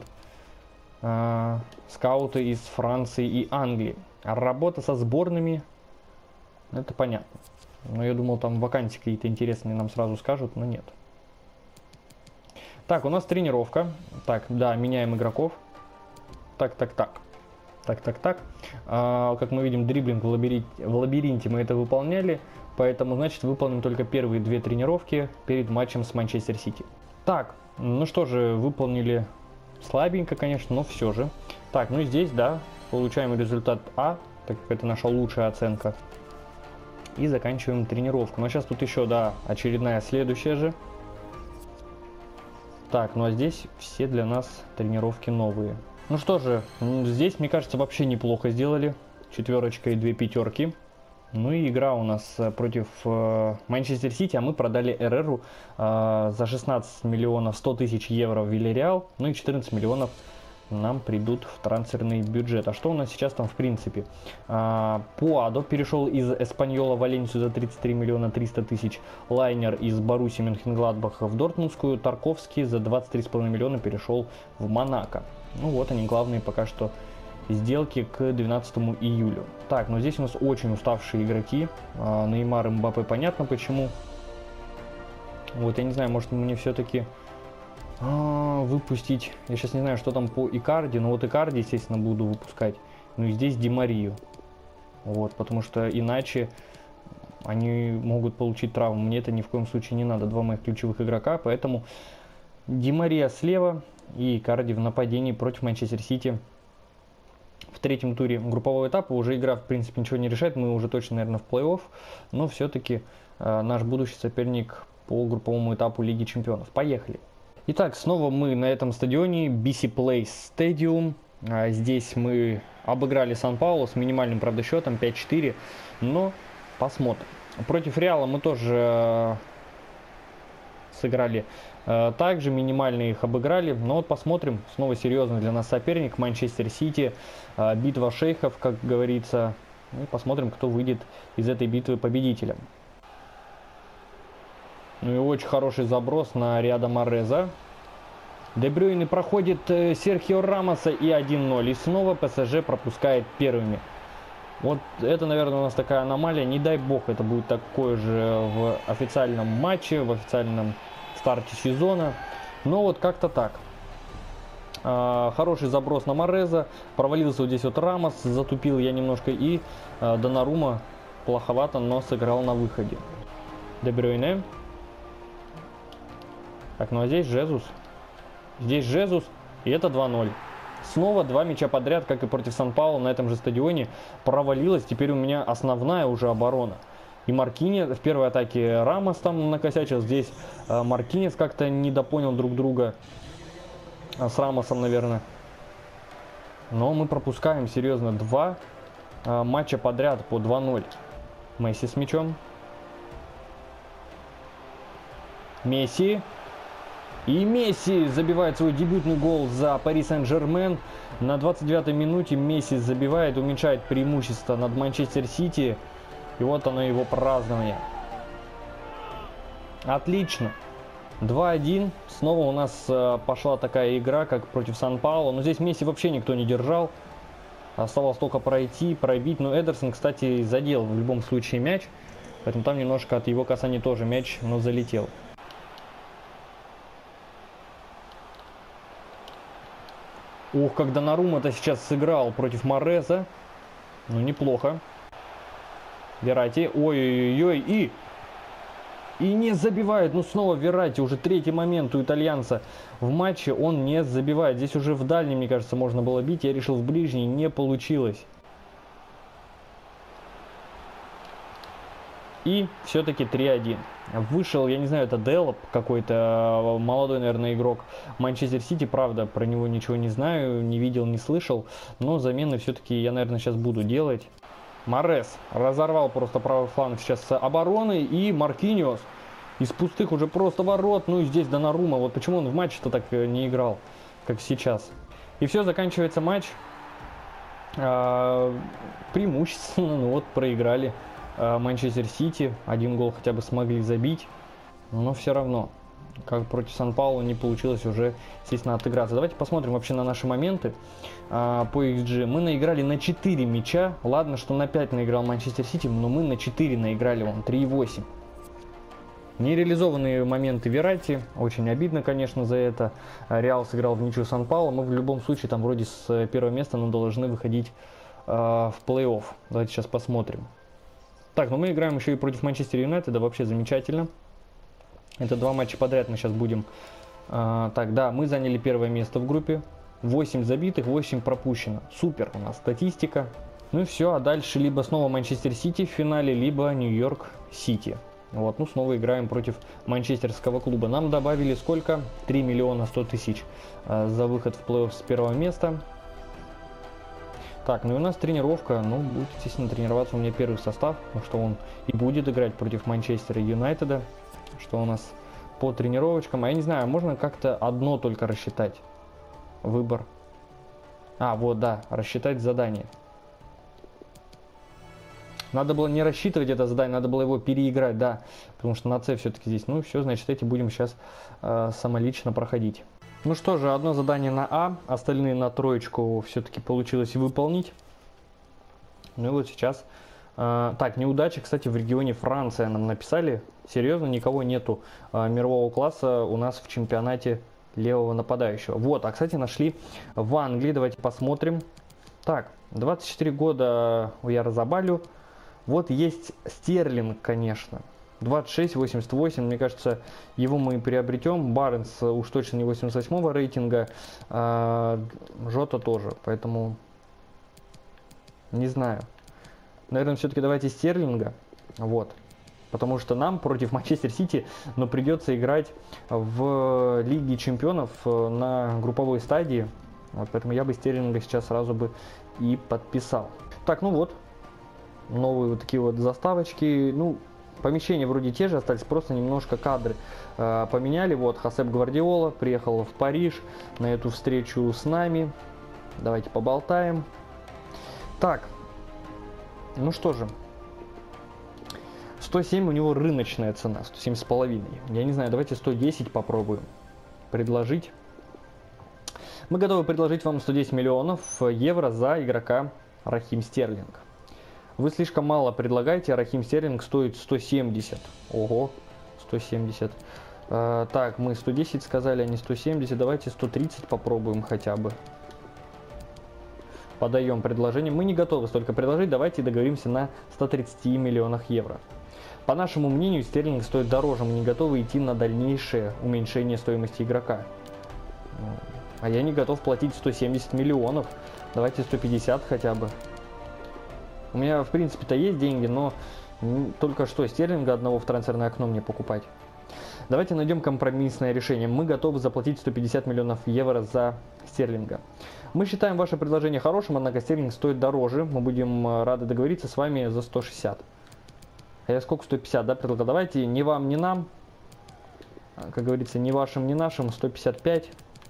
скауты из Франции и Англии. Работа со сборными, это понятно. Но я думал, там вакансии какие-то интересные нам сразу скажут, но нет. Так, у нас тренировка. Так, да, меняем игроков. Так. Как мы видим, дриблинг в лабиринте мы это выполняли. Поэтому, значит, выполним только первые 2 тренировки перед матчем с Манчестер Сити. Так, ну что же, выполнили слабенько, конечно, но все же. Так, ну и здесь, да, получаем результат А, так как это наша лучшая оценка. И заканчиваем тренировку. Но сейчас тут еще, да, очередная следующая же. Так, ну а здесь все для нас тренировки новые. Ну что же, здесь, мне кажется, вообще неплохо сделали. 4 и 2 пятерки. Ну и игра у нас против Манчестер Сити, а мы продали Эреру за 16 миллионов 100 тысяч евро в Вильяреал. Ну и 14 миллионов нам придут в трансферный бюджет. А что у нас сейчас там в принципе? Пуадо перешел из Эспаньола в Валенсию за 33 миллиона 300 тысяч. Лайнер из Боруссии Мюнхенгладбаха в Дортмундскую. Тарковский за 23,5 миллиона перешел в Монако. Ну вот они главные пока что сделки к 12 июля. Так, но здесь у нас очень уставшие игроки. Неймар и Мбаппе, понятно почему. Вот я не знаю, может мне все-таки выпустить. Я сейчас не знаю, что там по Икарди, но вот Икарди, естественно, буду выпускать. Ну и здесь Ди Марию. Вот, потому что иначе они могут получить травму. Мне это ни в коем случае не надо. 2 моих ключевых игрока, поэтому Ди Мария слева и Икарди в нападении против Манчестер Сити. В 3-м туре группового этапа уже игра, в принципе, ничего не решает. Мы уже точно, наверное, в плей-офф. Но все-таки наш будущий соперник по групповому этапу Лиги Чемпионов. Поехали. Итак, снова мы на этом стадионе, BC Place Stadium. Здесь мы обыграли Сан-Паулу с минимальным, правда, счетом 5-4. Но посмотрим. Против Реала мы тоже сыграли также, минимально их обыграли. Но вот посмотрим. Снова серьезный для нас соперник. Манчестер Сити. Битва шейхов, как говорится. И посмотрим, кто выйдет из этой битвы победителем. Ну и очень хороший заброс на Риада Мореза. Де Брюйне проходит Серхио Рамоса и 1-0. И снова ПСЖ пропускает первыми. Вот это, наверное, у нас такая аномалия. Не дай бог, это будет такое же в официальном матче, в официальном старте сезона. Но вот как-то так. Хороший заброс на Мореза. Провалился вот здесь вот Рамос. Затупил я немножко. И Донарума плоховато, но сыграл на выходе. Де Брюйне. Так, ну а здесь Жезус. Здесь Жезус. И это 2-0. Снова 2 мяча подряд, как и против Сан-Паулу на этом же стадионе. Провалилась. Теперь у меня основная уже оборона. И Маркинес в первой атаке Рамос там накосячил. Здесь Маркинес как-то недопонял друг друга. С Рамосом, наверное. Но мы пропускаем, серьезно, два матча подряд по 2-0. Месси с мячом. Месси. И Месси забивает свой дебютный гол за Пари Сен-Жермен. На 29-й минуте Месси забивает, уменьшает преимущество над Манчестер Сити. И вот оно, его празднование. Отлично. 2-1. Снова у нас пошла такая игра, как против Сан-Пауло. Но здесь Месси вообще никто не держал. Оставалось только пройти, пробить. Но Эдерсон, кстати, задел в любом случае мяч. Поэтому там немножко от его касания тоже мяч, но залетел. Ух, как Донарума-то сейчас сыграл против Мореза. Ну, неплохо. Верати. Ой-ой-ой. И не забивает. Ну, снова Верати. Уже третий момент у итальянца в матче. Он не забивает. Здесь уже в дальнем, мне кажется, можно было бить. Я решил в ближний. Не получилось. И все-таки 3-1. Вышел, я не знаю, это Делоп какой-то, молодой, наверное, игрок Манчестер Сити. Правда, про него ничего не знаю, не видел, не слышал. Но замены все-таки я, наверное, сейчас буду делать. Морез разорвал просто правый фланг сейчас с обороны. И Маркиньос из пустых уже просто ворот. Ну и здесь Донарума. Вот почему он в матче-то так не играл, как сейчас. И все, заканчивается матч. Преимущественно, ну вот, проиграли. Манчестер Сити. Один гол хотя бы смогли забить. Но все равно, как против Сан-Пауло, не получилось уже, естественно, отыграться. Давайте посмотрим вообще на наши моменты по XG. Мы наиграли на 4 мяча. Ладно, что на 5 наиграл Манчестер Сити, но мы на 4 наиграли, вон, 3,8. Нереализованные моменты Верати. Очень обидно, конечно, за это. Реал сыграл в ничью Сан-Пауло. Мы в любом случае там вроде с первого места, но должны выходить в плей-офф. Давайте сейчас посмотрим. Так, ну мы играем еще и против Манчестер Юнайтеда, вообще замечательно. Это 2 матча подряд мы сейчас будем. Так, да, мы заняли первое место в группе. 8 забитых, 8 пропущено. Супер у нас статистика. Ну и все, а дальше либо снова Манчестер Сити в финале, либо Нью-Йорк Сити. Вот, ну снова играем против манчестерского клуба. Нам добавили сколько? 3 миллиона 100 тысяч за выход в плей-офф с первого места. Так, ну и у нас тренировка, ну, будет, естественно, тренироваться у меня первый состав, потому что он и будет играть против Манчестера Юнайтеда, что у нас по тренировочкам. А я не знаю, можно как-то одно только рассчитать, выбор. А, вот, да, рассчитать задание. Надо было не рассчитывать это задание, надо было его переиграть, да, потому что на С все-таки здесь. Ну, все, значит, эти будем сейчас самолично проходить. Ну что же, одно задание на А, остальные на троечку все-таки получилось выполнить. Ну и вот сейчас. Так, неудачи, кстати, в регионе Франция нам написали. Серьезно, никого нету мирового класса у нас в чемпионате левого нападающего. Вот, а, кстати, нашли в Англии, давайте посмотрим. Так, 24 года у Ярзабалю. Вот есть Стерлинг, конечно. 26-88, мне кажется, его мы приобретем. Барнс уж точно не 88-го рейтинга, Жота тоже, поэтому не знаю. Наверное, все-таки давайте Стерлинга, вот. Потому что нам против Манчестер Сити, но придется играть в Лиге Чемпионов на групповой стадии. Вот, поэтому я бы Стерлинга сейчас сразу бы и подписал. Так, ну вот, новые вот такие вот заставочки, ну... Помещения вроде те же остались, просто немножко кадры поменяли. Вот Хосеп Гвардиола приехал в Париж на эту встречу с нами. Давайте поболтаем. Так, ну что же. 107 у него рыночная цена, 107,5. Я не знаю, давайте 110 попробуем предложить. Мы готовы предложить вам 110 миллионов евро за игрока Рахим Стерлинг. Вы слишком мало предлагаете, а Рахим Стерлинг стоит 170. Ого, 170. Так, мы 110 сказали, а не 170. Давайте 130 попробуем хотя бы. Подаем предложение. Мы не готовы столько предложить, давайте договоримся на 130 миллионах евро. По нашему мнению, Стерлинг стоит дороже, мы не готовы идти на дальнейшее уменьшение стоимости игрока. А я не готов платить 170 миллионов. Давайте 150 хотя бы. У меня, в принципе-то, есть деньги, но только что Стерлинга одного в трансферное окно мне покупать. Давайте найдем компромиссное решение. Мы готовы заплатить 150 миллионов евро за Стерлинга. Мы считаем ваше предложение хорошим, однако Стерлинг стоит дороже. Мы будем рады договориться с вами за 160. А я сколько? 150, да, предлагал? Давайте ни вам, ни нам. Как говорится, ни вашим, ни нашим. 155.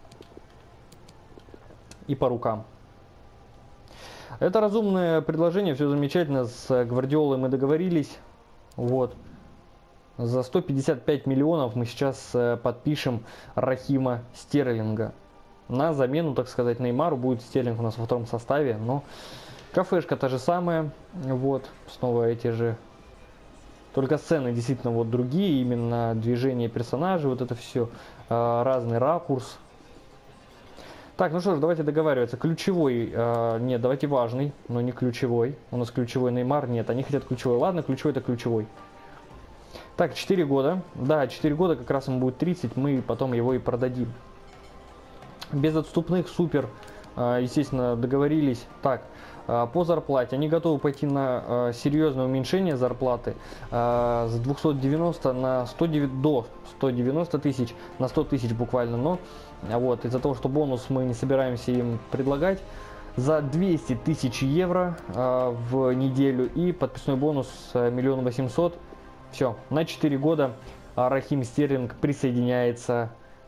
И по рукам. Это разумное предложение, все замечательно. С Гвардиолой мы договорились. Вот. За 155 миллионов мы сейчас подпишем Рахима Стерлинга. На замену, так сказать, Неймару будет Стерлинг у нас во втором составе. Но кафешка та же самая. Вот. Снова эти же. Только сцены действительно вот другие. Именно движение персонажей. Вот это все. Разный ракурс. Так, ну что ж, давайте договариваться. Ключевой, нет, давайте важный, но не ключевой. У нас ключевой Неймар, нет, они хотят ключевой. Ладно, ключевой это ключевой. Так, 4 года. Да, 4 года, как раз ему будет 30, мы потом его и продадим. Без отступных, супер, естественно, договорились. Так, по зарплате. Они готовы пойти на серьезное уменьшение зарплаты с 290 на 109, до 190 тысяч, на 100 тысяч буквально, но вот, из-за того, что бонус мы не собираемся им предлагать, за 200 тысяч евро в неделю и подписной бонус 1 800 000. Все, на 4 года Рахим Стерлинг присоединяется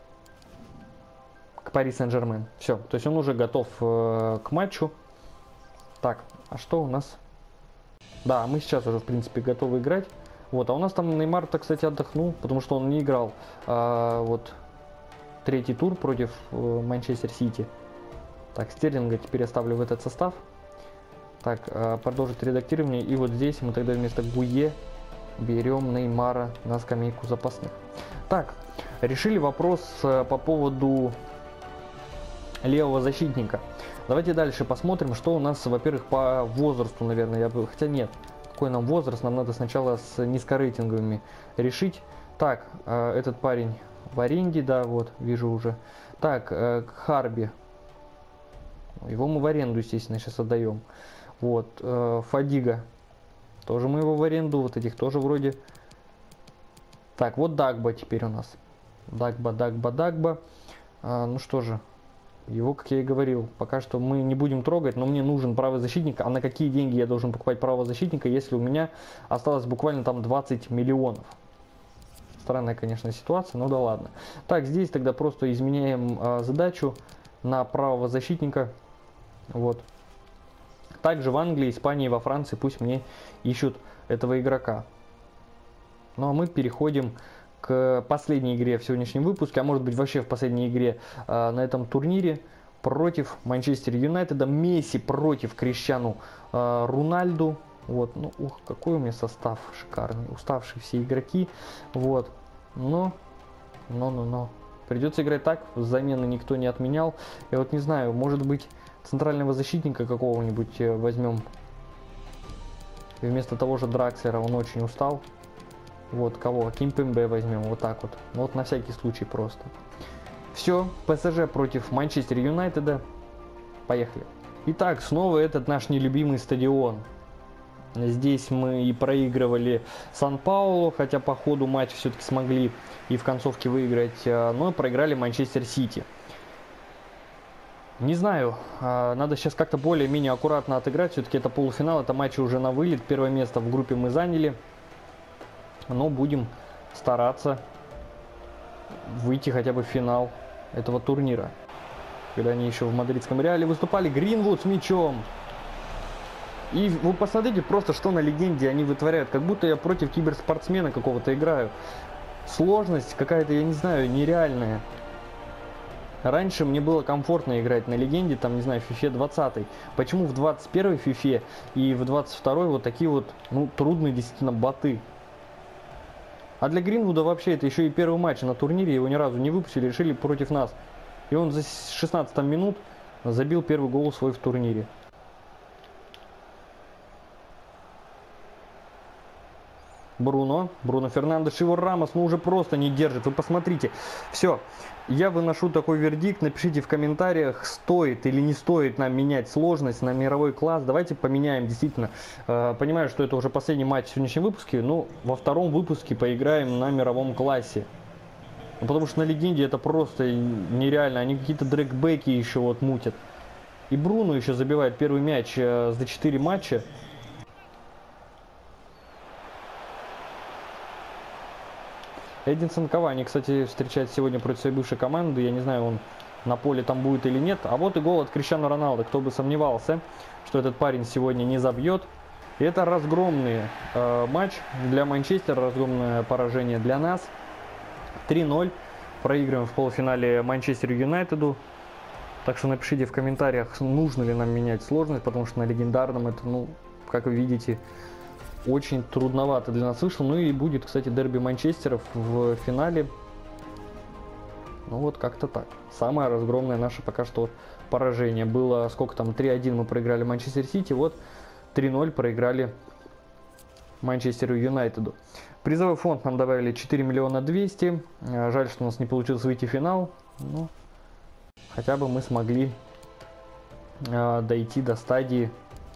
к Пари Сен-Жермен. Все, то есть он уже готов к матчу. Так, а что у нас? Да, мы сейчас уже, в принципе, готовы играть. Вот, а у нас там Неймар-то, кстати, отдохнул, потому что он не играл вот третий тур против Манчестер Сити. Так, Стерлинга теперь оставлю в этот состав. Так, продолжить редактирование. И вот здесь мы тогда вместо Гуе берем Неймара на скамейку запасных. Так, решили вопрос по поводу левого защитника. Давайте дальше посмотрим, что у нас, во-первых, по возрасту, наверное, я бы... Хотя нет, какой нам возраст, нам надо сначала с низкорейтинговыми решить. Так, этот парень в аренде, да, вот, вижу уже. Так, Харби. Его мы в аренду, естественно, сейчас отдаем. Вот, Фадига. Тоже мы его в аренду, вот этих тоже вроде. Так, вот Дагба теперь у нас. Дагба. Ну что же, его, как я и говорил, пока что мы не будем трогать, но мне нужен правый защитник. А на какие деньги я должен покупать правого защитника, если у меня осталось буквально там 20 миллионов? Странная, конечно, ситуация, но да ладно. Так, здесь тогда просто изменяем задачу на правого защитника. Вот. Также в Англии, Испании, во Франции пусть мне ищут этого игрока. Ну а мы переходим к последней игре в сегодняшнем выпуске, а может быть вообще в последней игре на этом турнире против Манчестер Юнайтеда. Месси против Криштиану Рональду. Вот, ну, ух, какой у меня состав шикарный, уставшие все игроки. Вот, но. Придется играть так, замены никто не отменял. Я вот не знаю, может быть центрального защитника какого-нибудь возьмем. И вместо того же Дракслера, он очень устал. Вот, кого? Кимпембе возьмем, вот так вот. Ну, вот на всякий случай просто. Все, ПСЖ против Манчестер Юнайтеда. Поехали. Итак, снова этот наш нелюбимый стадион. Здесь мы и проигрывали Сан-Паулу, хотя по ходу матча все-таки смогли и в концовке выиграть, но проиграли Манчестер Сити. Не знаю, надо сейчас как-то более-менее аккуратно отыграть, все-таки это полуфинал, это матчи уже на вылет, первое место в группе мы заняли, но будем стараться выйти хотя бы в финал этого турнира. Когда они еще в мадридском Реале выступали, Гринвуд с мячом. И вы посмотрите просто, что на легенде они вытворяют. Как будто я против киберспортсмена какого-то играю. Сложность какая-то, я не знаю, нереальная. Раньше мне было комфортно играть на легенде, там, не знаю, в FIFA 20. Почему в 21 FIFA и в 22 вот такие вот, ну, трудные действительно боты. А для Гринвуда вообще это еще и первый матч на турнире, его ни разу не выпустили, решили против нас. И он за 16 минут забил первый гол свой в турнире. Бруно Фернандеш, его Рамос, ну уже просто не держит. Вы посмотрите. Все. Я выношу такой вердикт. Напишите в комментариях, стоит или не стоит нам менять сложность на мировой класс. Давайте поменяем, действительно. Понимаю, что это уже последний матч в сегодняшнем выпуске, но во втором выпуске поиграем на мировом классе. Ну, потому что на легенде это просто нереально. Они какие-то дрэгбеки еще вот мутят. И Бруно еще забивает первый мяч за 4 матча. Эдинсон Кавани, кстати, встречает сегодня против своей бывшей команды. Я не знаю, он на поле там будет или нет. А вот и гол от Криштиану Роналдо. Кто бы сомневался, что этот парень сегодня не забьет. И это разгромный матч для Манчестера, разгромное поражение для нас. 3-0. Проигрываем в полуфинале Манчестер Юнайтеду. Так что напишите в комментариях, нужно ли нам менять сложность, потому что на легендарном это, ну, как вы видите, очень трудновато для нас вышло. Ну и будет, кстати, дерби Манчестеров в финале. Ну вот как-то так. Самое разгромное наше пока что поражение. Было, сколько там, 3-1 мы проиграли Манчестер Сити. Вот 3-0 проиграли Манчестеру Юнайтеду. Призовой фонд нам добавили 4 миллиона 200. Жаль, что у нас не получилось выйти в финал. Но хотя бы мы смогли дойти до стадии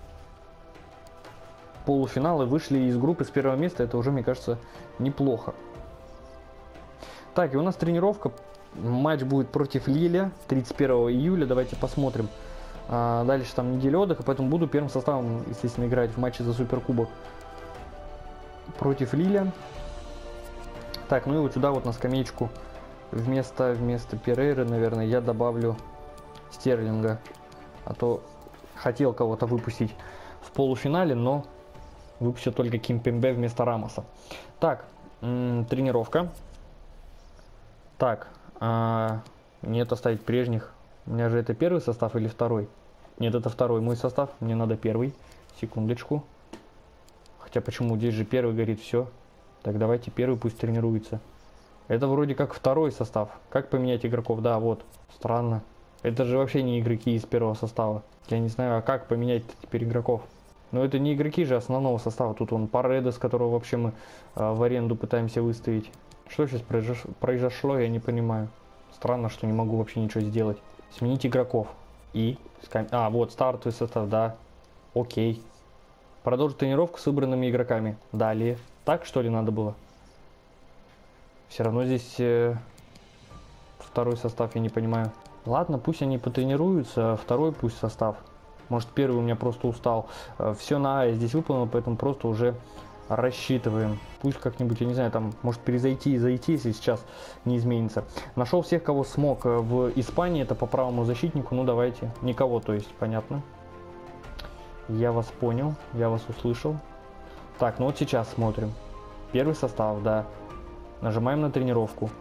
полуфинала, вышли из группы с первого места. Это уже, мне кажется, неплохо. Так, и у нас тренировка. Матч будет против Лиля 31 июля. Давайте посмотрим. Дальше там неделя отдыха, поэтому буду первым составом, естественно, играть в матче за Суперкубок против Лиля. Так, ну и вот сюда вот на скамеечку вместо Перейры, наверное, я добавлю Стерлинга. А то хотел кого-то выпустить в полуфинале, но выпустил только Кимпембе вместо Рамоса. Так, тренировка. Так, нет, оставить прежних. У меня же это первый состав или второй? Нет, это второй мой состав. Мне надо первый. Секундочку. Хотя почему здесь же первый горит, все. Так, давайте первый пусть тренируется. Это вроде как второй состав. Как поменять игроков? Да, вот. Странно. Это же вообще не игроки из первого состава. Я не знаю, а как поменять теперь игроков? Но это не игроки же основного состава. Тут он Паредес, которого вообще мы в аренду пытаемся выставить. Что сейчас произошло, я не понимаю. Странно, что не могу вообще ничего сделать. Сменить игроков. И... вот, стартовый состав, да. Окей. Продолжить тренировку с выбранными игроками. Далее. Так, что ли, надо было? Все равно здесь второй состав, я не понимаю. Ладно, пусть они потренируются, второй пусть состав. Может, первый у меня просто устал. Все на А я здесь выполнил, поэтому просто уже рассчитываем. Пусть как-нибудь, я не знаю, там, может перезайти и зайти, если сейчас не изменится. Нашел всех, кого смог в Испании, это по правому защитнику. Ну, давайте. Никого, то есть, понятно. Я вас понял, я вас услышал. Так, ну вот сейчас смотрим. Первый состав, да. Нажимаем на тренировку.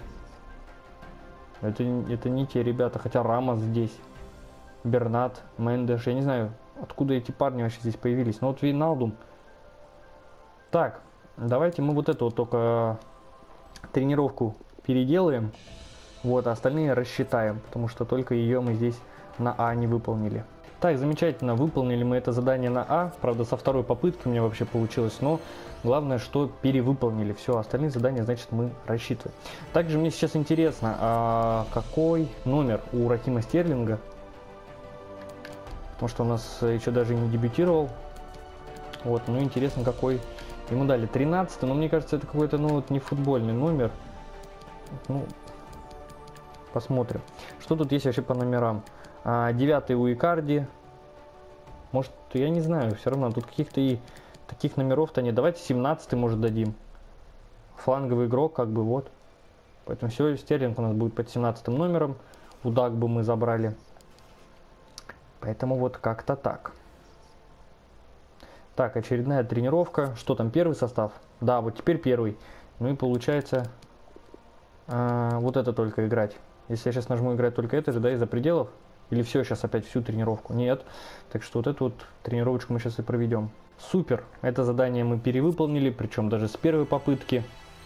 Это не те ребята, хотя Рамос здесь. Бернат, Мендеш, я не знаю, откуда эти парни вообще здесь появились. Но вот Вейналдум. Так, давайте мы вот эту вот только тренировку переделаем. Вот, а остальные рассчитаем, потому что только ее мы здесь на А не выполнили. Так, замечательно, выполнили мы это задание на А. Правда, со второй попытки у меня вообще получилось, но главное, что перевыполнили. Все, остальные задания, значит, мы рассчитываем. Также мне сейчас интересно, какой номер у Рахима Стерлинга? Потому что у нас еще даже не дебютировал. Вот, ну интересно, какой ему дали. 13, но мне кажется, это какой-то, ну, вот не футбольный номер. Ну, посмотрим. Что тут есть вообще по номерам? 9 у Икарди. Может, я не знаю, все равно тут каких-то и таких номеров-то нет. Давайте 17 может дадим. Фланговый игрок, как бы вот. Поэтому все, Стерлинг у нас будет под 17 номером. Удак бы мы забрали. Поэтому вот как-то так. Так, очередная тренировка. Что там, первый состав? Да, вот теперь первый. Ну и получается вот это только играть. Если я сейчас нажму играть только это же, да, из-за пределов. Или все, сейчас опять всю тренировку? Нет. Так что вот эту вот тренировочку мы сейчас и проведем. Супер. Это задание мы перевыполнили, причем даже с первой попытки.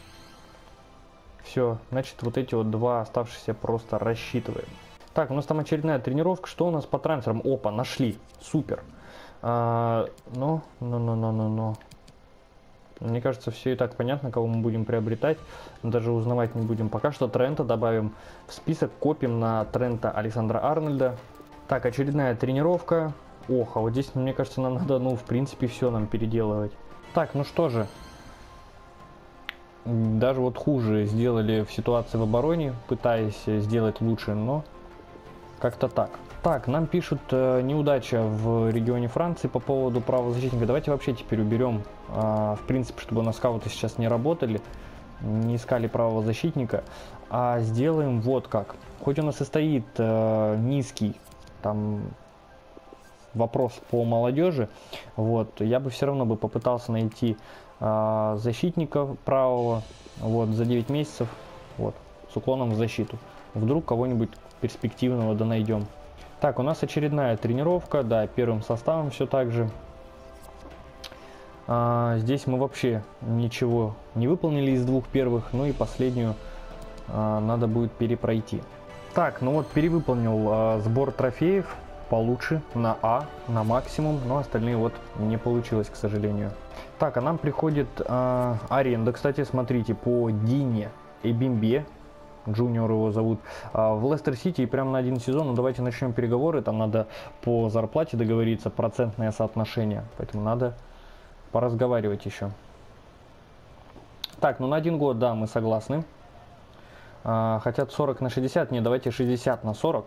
Все, значит, вот эти вот два оставшиеся просто рассчитываем. Так, у нас там очередная тренировка. Что у нас по трансферам? Опа, нашли. Супер. Ну, Мне кажется, все и так понятно, кого мы будем приобретать. Даже узнавать не будем. Пока что Трента добавим в список, копим на Трента Александра Арнольда. Так, очередная тренировка. Ох, а вот здесь, мне кажется, нам надо, ну, в принципе, все нам переделывать. Так, ну что же. Даже вот хуже сделали в ситуации в обороне, пытаясь сделать лучше, но как-то так. Так, нам пишут неудача в регионе Франции по поводу правозащитника. Давайте вообще теперь уберем, в принципе, чтобы у нас скауты сейчас не работали, не искали правозащитника, а сделаем вот как. Хоть у нас и стоит низкий там вопрос по молодежи, вот, я бы все равно бы попытался найти защитника правого, вот, за 9 месяцев, вот, с уклоном в защиту. Вдруг кого-нибудь перспективного да найдем. Так, у нас очередная тренировка, да, первым составом все так же. Здесь мы вообще ничего не выполнили из двух первых, ну и последнюю надо будет перепройти. Так, ну вот перевыполнил сбор трофеев получше, на А, на максимум, но остальные вот не получилось, к сожалению. Так, а нам приходит аренда, кстати, смотрите, по Дине Эбимбе. Джуниор его зовут, в Лестер Сити, и прямо на один сезон. Ну, давайте начнем переговоры, там надо по зарплате договориться, процентное соотношение, поэтому надо поразговаривать еще. Так, ну на 1 год, да, мы согласны. Хотят 40 на 60, не, давайте 60 на 40.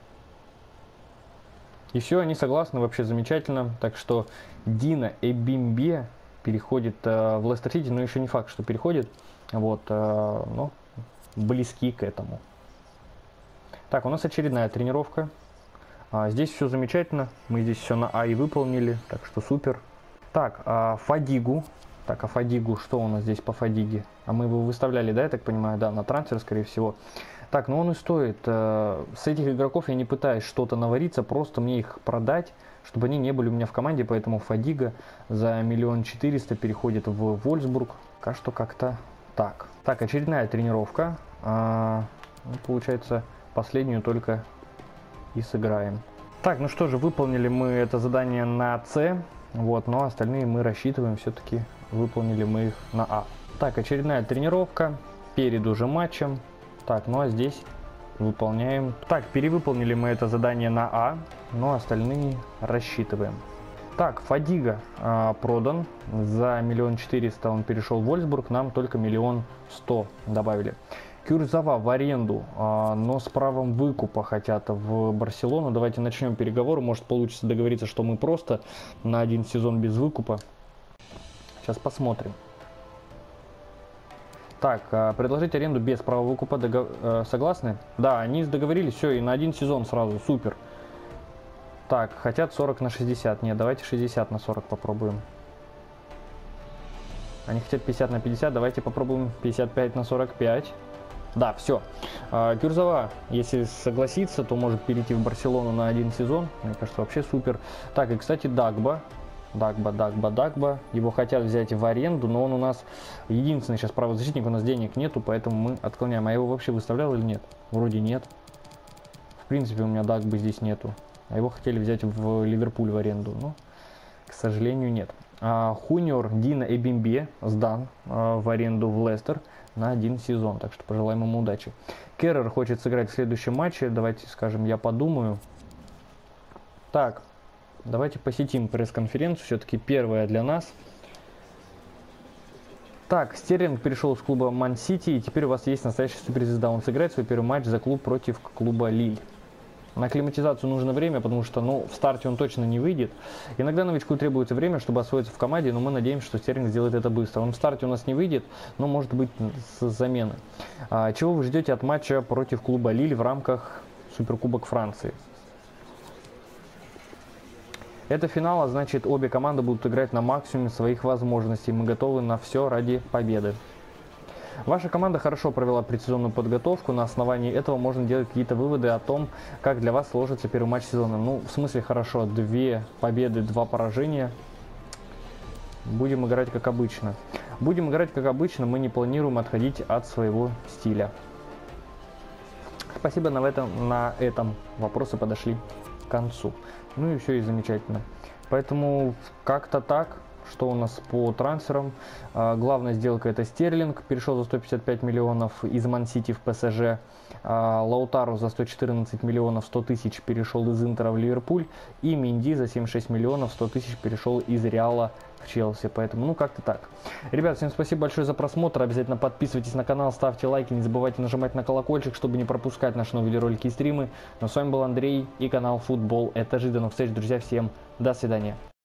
И все, они согласны, вообще замечательно. Так что Дина Эбимбе переходит в Лестер Сити, но еще не факт, что переходит. Вот, но близки к этому. Так, у нас очередная тренировка. Здесь все замечательно. Мы здесь все на А и выполнили, так что супер. Так, Фадигу. Так, а Фадигу, что у нас здесь по Фадиге? А мы его выставляли, да, я так понимаю, да, на трансфер, скорее всего. Так, ну он и стоит. С этих игроков я не пытаюсь что-то навариться, просто мне их продать, чтобы они не были у меня в команде, поэтому Фадига за 1 400 000 переходит в Вольфсбург. Пока что как-то так. Так, очередная тренировка. Ну, получается, последнюю только и сыграем. Так, ну что же, выполнили мы это задание на С. Вот, но остальные мы рассчитываем, все-таки выполнили мы их на А. Так, очередная тренировка перед уже матчем. Так, ну а здесь выполняем. Так, перевыполнили мы это задание на А, но остальные рассчитываем. Так, Фадига продан. За 1 400 000 он перешел в Вольфсбург, нам только 1 100 000 добавили. Кюрзава в аренду, но с правом выкупа хотят в Барселону. Давайте начнем переговоры. Может, получится договориться, что мы просто на 1 сезон без выкупа. Сейчас посмотрим. Так, предложить аренду без права выкупа. Согласны? Да, они договорились. Все, и на 1 сезон сразу. Супер. Так, хотят 40 на 60. Нет, давайте 60 на 40 попробуем. Они хотят 50 на 50. Давайте попробуем 55 на 45. Да, все. Кюрзава, если согласится, то может перейти в Барселону на 1 сезон. Мне кажется, вообще супер. Так, и, кстати, Дагба. Дагба. Его хотят взять в аренду, но он у нас единственный сейчас правозащитник, у нас денег нету, поэтому мы отклоняем. А я его вообще выставлял или нет? Вроде нет. В принципе, у меня Дагбы здесь нету. А его хотели взять в Ливерпуль в аренду, но, к сожалению, нет. Хуниор Дина Эбимбе сдан в аренду в Лестер на 1 сезон, так что пожелаем ему удачи. Керрер хочет сыграть в следующем матче, давайте скажем, я подумаю. Так, давайте посетим пресс-конференцию, все-таки первая для нас. Так, Стерлинг перешел с клуба Ман-Сити, и теперь у вас есть настоящая суперзвезда. Он сыграет свой первый матч за клуб против клуба Лиль. На акклиматизацию нужно время, потому что, ну, в старте он точно не выйдет. Иногда новичку требуется время, чтобы освоиться в команде, но мы надеемся, что Стерлинг сделает это быстро. Он в старте у нас не выйдет, но может быть с замены. Чего вы ждете от матча против клуба Лиль в рамках Суперкубок Франции? Это финал, а значит, обе команды будут играть на максимуме своих возможностей. Мы готовы на все ради победы. Ваша команда хорошо провела предсезонную подготовку. На основании этого можно делать какие-то выводы о том, как для вас сложится первый матч сезона. Ну, в смысле, хорошо. 2 победы, 2 поражения. Будем играть как обычно. Будем играть как обычно. Мы не планируем отходить от своего стиля. Спасибо, на этом вопросы подошли к концу. Ну и все, и замечательно. Поэтому как-то так. Что у нас по трансферам? Главная сделка — это Стерлинг, перешел за 155 миллионов из Ман-Сити в ПСЖ. Лаутару за 114 миллионов 100 тысяч перешел из Интера в Ливерпуль. И Менди за 76 миллионов 100 тысяч перешел из Реала в Челси. Поэтому, ну, как-то так. Ребят, всем спасибо большое за просмотр. Обязательно подписывайтесь на канал, ставьте лайки, не забывайте нажимать на колокольчик, чтобы не пропускать наши новые видеоролики и стримы. Ну, с вами был Андрей и канал Футбол. Это жизнь. До новых встреч, друзья. Всем до свидания.